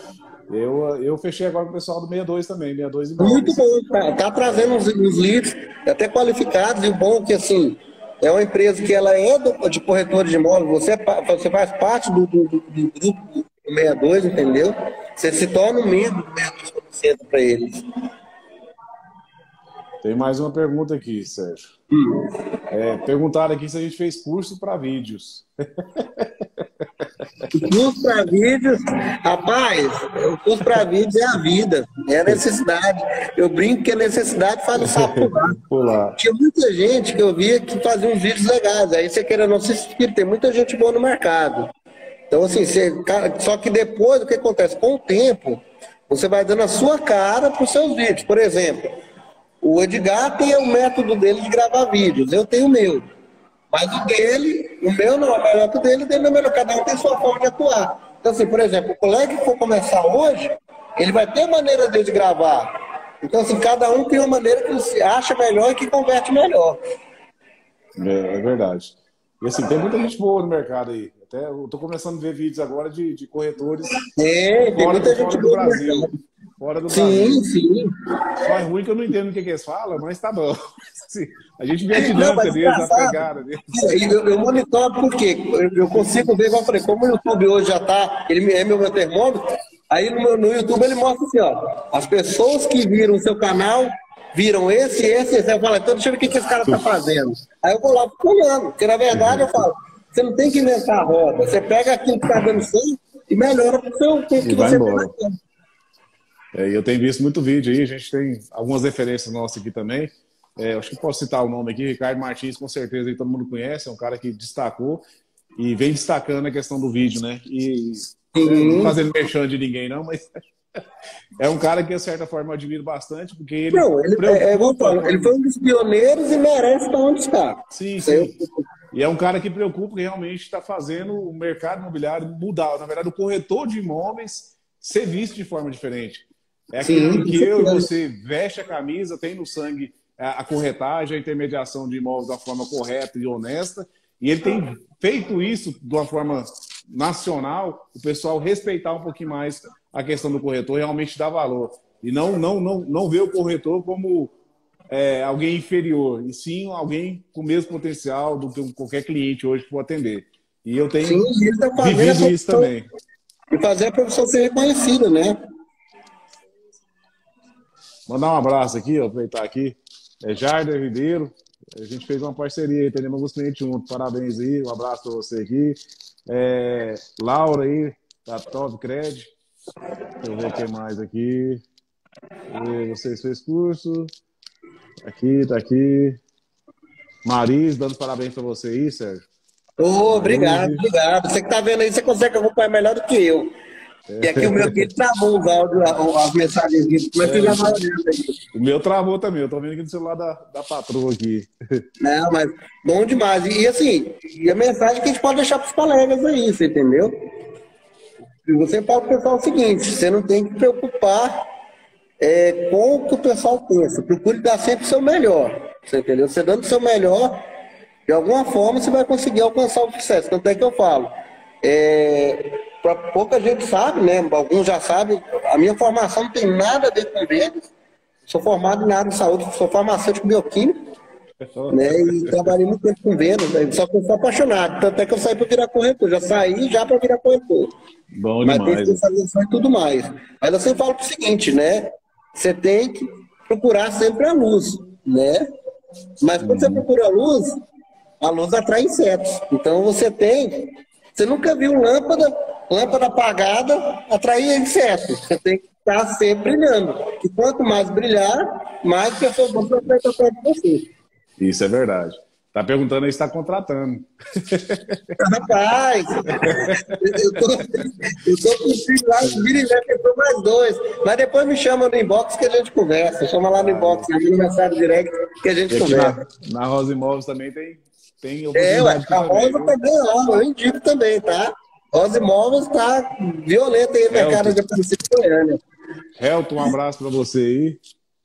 Eu fechei agora com o pessoal do 62 também, 62 Imóveis. Muito bom, tá trazendo uns leads até qualificados, e o bom é que, assim, é uma empresa que ela é de corretora de imóveis, você faz parte do grupo do 62, entendeu? Você se torna um membro do 62 quando você entra para eles. Tem mais uma pergunta aqui, Sérgio. Perguntaram aqui se a gente fez curso para vídeos. O curso para vídeos, rapaz, o curso para vídeos é a vida, é a necessidade. Eu brinco que a necessidade faz o sapo pular. Tinha muita gente que eu via que fazia uns vídeos legais, aí você queira não se inscrever, tem muita gente boa no mercado. Então, assim, só que depois, o que acontece? Com o tempo, você vai dando a sua cara para os seus vídeos. Por exemplo, o Edgar tem o método dele de gravar vídeos, eu tenho o meu. Mas o meu não é melhor que o dele não é melhor. Cada um tem sua forma de atuar. Então, assim, por exemplo, o colega que for começar hoje, ele vai ter maneira de gravar. Então, assim, cada um tem uma maneira que se acha melhor e que converte melhor. É verdade. E assim, tem muita gente boa no mercado aí. Até eu tô começando a ver vídeos agora de corretores tem muita gente boa no Brasil. Fora do Brasil. Sim. Só é ruim que eu não entendo o que eles falam, mas tá bom. Assim, a gente vê a dinâmica deles, a pegada deles. Eu monitoro porque eu consigo ver, igual eu falei, como o YouTube hoje já tá, ele é meu termômetro, aí no YouTube ele mostra assim, ó, as pessoas que viram o seu canal viram esse, eu falo, então deixa eu ver o que esse cara tá fazendo. Aí eu vou lá fico olhando, porque na verdade eu falo, você não tem que inventar a roda, você pega aquilo que tá dando certo e melhora pro seu que vai você embora. tem. Eu tenho visto muito vídeo aí, a gente tem algumas referências nossas aqui também. Acho que posso citar o nome aqui, Ricardo Martins, com certeza aí todo mundo conhece, é um cara que destacou e vem destacando a questão do vídeo, né? E não fazendo merchan de ninguém, não, mas é um cara que, de certa forma, eu admiro bastante, porque ele... Não, ele foi um dos pioneiros e merece estar onde está. Sim. E é um cara que preocupa, que realmente está fazendo o mercado imobiliário mudar. Na verdade, o corretor de imóveis ser visto de forma diferente. É aquilo que eu e você veste a camisa, tem no sangue a corretagem, a intermediação de imóveis da forma correta e honesta, e ele tem feito isso de uma forma nacional, o pessoal respeitar um pouquinho mais a questão do corretor, realmente dar valor. E não ver o corretor como alguém inferior, e sim alguém com o mesmo potencial do que qualquer cliente hoje que for atender. E eu tenho vivido isso também. E fazer a profissão ser reconhecida, né? Mandar um abraço aqui, aproveitar aqui. Jarder Ribeiro, a gente fez uma parceria aí, temos alguns clientes juntos. Parabéns aí, um abraço para você aqui. Laura aí, da Top Cred. Deixa eu ver o que mais aqui. Vocês fez curso. Tá aqui. Maris, dando parabéns para você aí, Sérgio. Obrigado. Você que tá vendo aí, você consegue acompanhar melhor do que eu. E aqui o meu aqui travou os áudios, as mensagens. Como é que já vai olhando aí? O meu travou também, eu tô vendo aqui no celular da patroa aqui. Não, mas bom demais. E assim, a mensagem que a gente pode deixar para os colegas aí, você entendeu? E você fala para o pessoal o seguinte, você não tem que se preocupar com o que o pessoal pensa. Procure dar sempre o seu melhor. Você entendeu? Você dando o seu melhor, de alguma forma você vai conseguir alcançar o sucesso. Tanto é que eu falo. Pouca gente sabe, né? Alguns já sabem. A minha formação não tem nada a ver com vendas. Sou formado em área de saúde, sou farmacêutico bioquímico, né? E trabalhei muito tempo com vendas, né? Só que eu sou apaixonado. Tanto é que eu saí para virar corretor. Já saí já para virar corretor. Bom mas demais. Tem especialização e tudo mais. Mas eu sempre falo o seguinte, né? Você tem que procurar sempre a luz, né? Mas quando você procura a luz atrai insetos. Então você nunca viu lâmpada apagada atrair insetos. Você tem que estar sempre brilhando. E quanto mais brilhar, mais pessoas vão para você. Isso é verdade. Tá perguntando aí se está contratando. Rapaz, eu tô contigo lá, vira e mexe, eu tô mais 2. Mas depois me chama no inbox que a gente conversa. Chama lá no inbox, no mensagem direct que a gente conversa. Na Rosa Imóveis também tem oportunidade. A Rosa também, eu indico também, tá? Rosa Imóveis tá violenta aí no mercado de Aparecida de Goiânia. Helton, um abraço para você aí.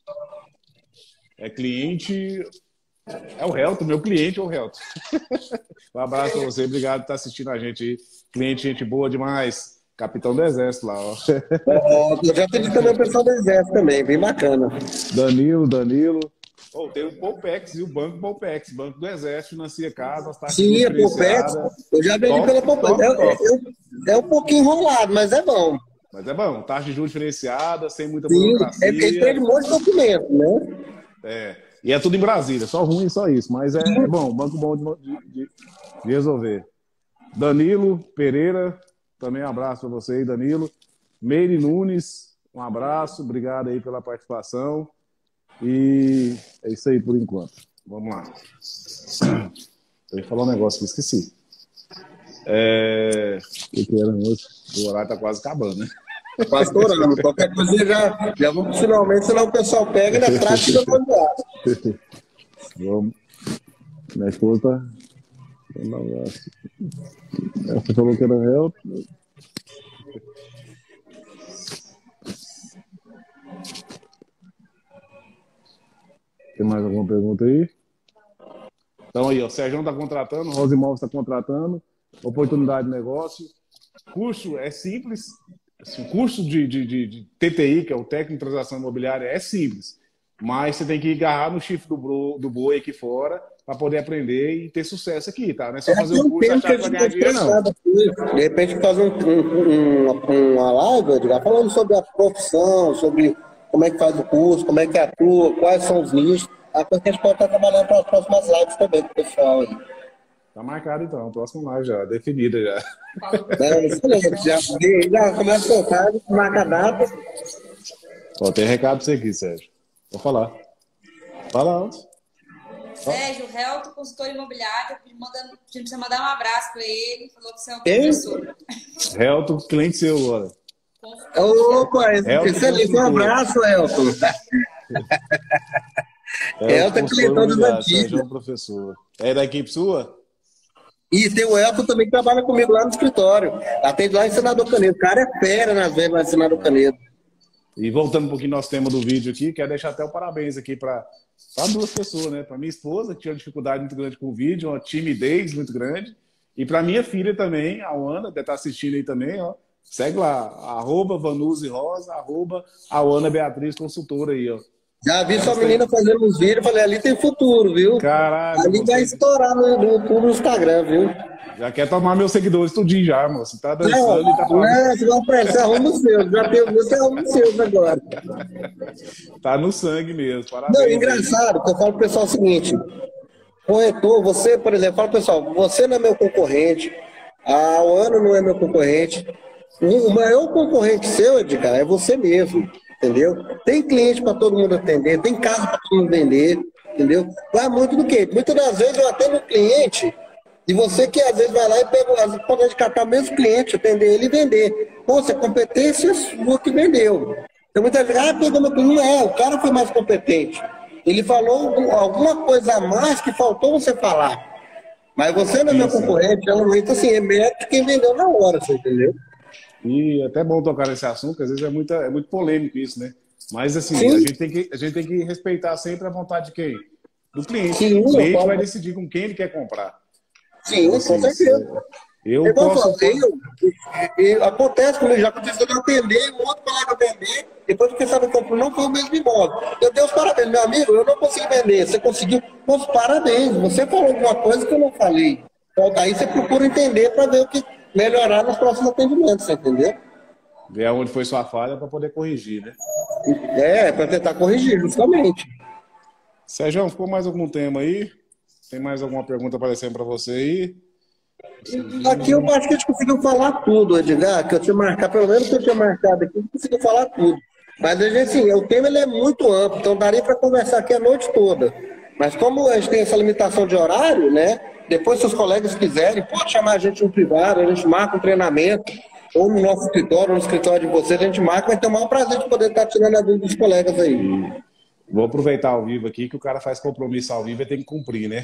Cliente... É o Helton, meu cliente é o Helton. Um abraço para você, obrigado por estar assistindo a gente aí. Cliente, gente boa demais. Capitão do Exército lá, ó. Eu já tive também o pessoal do Exército também, bem bacana. Danilo. Tem o Poupex e o Banco Poupex. Banco do Exército financia casas, taxa Sim, a Poupex. Eu já vendi pela Poupex. É um pouquinho enrolado, mas é bom. Mas é bom, taxa de juros diferenciada, sem muita burocracia. Ele tem um monte de documento, né? E é tudo em Brasília, só ruim, só isso. Mas é bom, banco bom de resolver. Danilo Pereira, também um abraço para você aí, Danilo. Meire Nunes, um abraço, obrigado aí pela participação. E é isso aí por enquanto. Vamos lá. Eu ia falar um negócio que esqueci. O que era mesmo? O horário tá quase acabando, né? Quase estourando. Qualquer coisa já vamos finalmente, senão o pessoal pega e na prática vamos. Minha esposa tá. Você falou que era help. Tem mais alguma pergunta aí? Então aí, ó, o Sérgio está contratando, o Rosa Imóveis está contratando, oportunidade de negócio. Curso é simples. Assim, o curso de TTI, que é o Técnico de Transação Imobiliária, é simples. Mas você tem que agarrar no chifre do boi aqui fora para poder aprender e ter sucesso aqui, tá? Não é só fazer o curso e achar que vai ganhar dinheiro, não. De repente fazer uma live, falando sobre a profissão, sobre como é que faz o curso, como é que atua, quais são os nichos. A coisa que a gente pode estar trabalhando para as próximas lives também com o pessoal aí. Tá marcado então, próximo live já, definida já. Excelente, já começa a soltar, marca a data. Ó, tem recado pra você aqui, Sérgio. Vou falar. Fala alto. Sérgio, o Helto, consultor imobiliário, pedindo pra você mandar um abraço para ele, falou que você é um professor. Helto, cliente seu agora. Opa, excelente, um abraço, Elton. Elton é clientão dos antigos. Sérgio é um professor. É da equipe sua? E tem o Elton também que trabalha comigo lá no escritório. Atende lá em Senador Canedo. O cara é fera nas vendas lá em Senador Canedo. E voltando um pouquinho ao nosso tema do vídeo aqui, quero deixar até o parabéns aqui para duas pessoas, né? Para minha esposa, que tinha uma dificuldade muito grande com o vídeo, uma timidez muito grande. E para minha filha também, a Ana, deve estar assistindo aí também, ó. Segue lá, @Vanuze Rosa, @AuanaBeatriz Consultora aí, ó. Já vi sua menina fazendo uns vídeos, falei, ali tem futuro, viu? Caralho. Ali vai estourar no YouTube, no Instagram, viu? Já quer tomar meus seguidores tudinho já, moço. Tá dançando e tá falando. Não, você arruma os seus. Já tem você arruma os seus agora. Tá no sangue mesmo. Parabéns. Não, engraçado, que eu falo pro pessoal o seguinte. Corretor, você, por exemplo, fala pessoal, você não é meu concorrente, a Ana não é meu concorrente. O maior concorrente seu, Edgar, é você mesmo, entendeu? Tem cliente para todo mundo atender, tem casa para todo mundo vender, entendeu? Vai muito do quê? Muitas das vezes eu atendo o cliente e você que às vezes vai lá e pega, pode catar o mesmo cliente, atender ele e vender. Pô, você é competência sua que vendeu. Então muitas vezes, pegou meu cliente. Não é, o cara foi mais competente. Ele falou alguma coisa a mais que faltou você falar. Mas você não é meu concorrente, então assim, é mérito quem vendeu na hora, você entendeu? E até bom tocar nesse assunto, porque às vezes é muito polêmico isso, né? Mas assim, a gente tem que respeitar sempre a vontade de quem? Do cliente. Sim, o cliente vai decidir com quem ele quer comprar. Sim, então, assim, com certeza. Eu posso... Acontece comigo, já aconteceu de eu atender, um outro colega atender, depois que sabe que não foi o mesmo imóvel. Eu dei os parabéns, meu amigo, eu não consegui vender, você conseguiu, os parabéns, você falou alguma coisa que eu não falei. Então, aí você procura entender para ver o que melhorar nos próximos atendimentos, você entendeu? Ver aonde foi sua falha para poder corrigir, né? Para tentar corrigir, justamente. Sérgio, ficou mais algum tema aí? Tem mais alguma pergunta aparecendo para você aí? Aqui eu acho que a gente conseguiu falar tudo, Edgar, que eu tinha marcado, pelo menos que eu tinha marcado aqui, conseguiu falar tudo. Mas a gente, assim, o tema ele é muito amplo, então daria para conversar aqui a noite toda. Mas como a gente tem essa limitação de horário, né? Depois, se os colegas quiserem, pode chamar a gente no privado, a gente marca um treinamento, ou no nosso escritório, ou no escritório de vocês, a gente marca, vai ter o maior prazer de poder estar tirando a dúvida dos colegas aí. Vou aproveitar ao vivo aqui, que o cara faz compromisso ao vivo e tem que cumprir, né?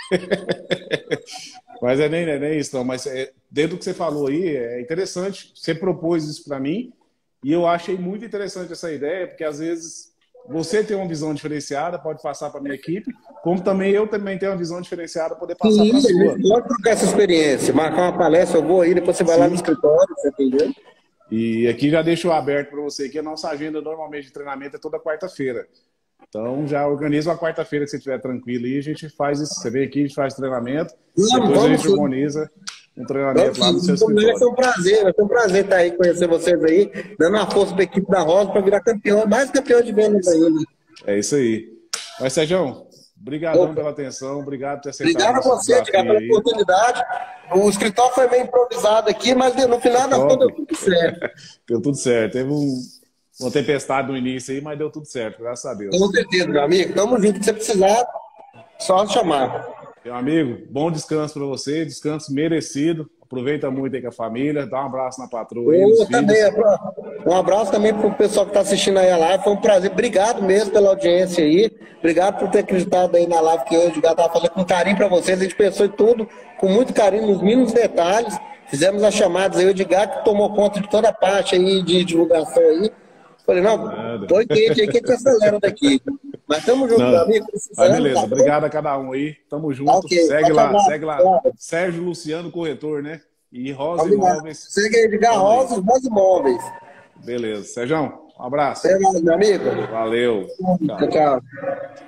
Mas nem isso, não. Mas dentro do que você falou aí, é interessante. Você propôs isso para mim e eu achei muito interessante essa ideia, porque às vezes você tem uma visão diferenciada, pode passar para a minha equipe, como também eu também tenho uma visão diferenciada, poder passar para a sua. Pode trocar essa experiência, marcar uma palestra, eu vou aí, depois você vai lá no escritório, você entendeu? E aqui já deixo aberto para você que a nossa agenda normalmente de treinamento é toda quarta-feira. Então, já organiza uma quarta-feira que você estiver tranquilo e a gente faz isso. Você vem aqui, a gente faz treinamento, depois a gente organiza um treinamento lá no seu escritório. Vai ser um prazer estar aí, conhecer vocês aí, dando uma força para a equipe da Rosa para virar campeão, mais campeão de vendas ainda. É isso aí. Mas, Sérgio, obrigadão pela atenção, obrigado por ter aceitado. Obrigado a você, Edgar, pela oportunidade. O escritório foi meio improvisado aqui, mas no final da conta deu tudo certo. Deu tudo certo. Teve uma tempestade no início aí, mas deu tudo certo, graças a Deus. Com certeza, meu amigo. Tamo junto. Se você precisar, só chamar. Meu amigo, bom descanso para você, descanso merecido. Aproveita muito aí com a família, dá um abraço na patroa aí, eu também, um abraço também para o pessoal que está assistindo aí a live. Foi um prazer. Obrigado mesmo pela audiência aí. Obrigado por ter acreditado aí na live que eu e o Edgar estava fazendo com carinho para vocês. A gente pensou em tudo, com muito carinho, nos mínimos detalhes. Fizemos as chamadas aí, o Edgar que tomou conta de toda a parte aí de divulgação aí. Falei, não, dois clientes aí que a gente acelera daqui. Mas estamos juntos, meu amigo. Beleza, tá, obrigado a cada um aí. Tamo junto. Okay, segue lá. Sérgio Luciano Corretor, né? E Rosa Imóveis. Segue aí, Edgar Rosa Imóveis. Beleza. Sérgio, um abraço. Até mais, meu amigo. Valeu. Tchau.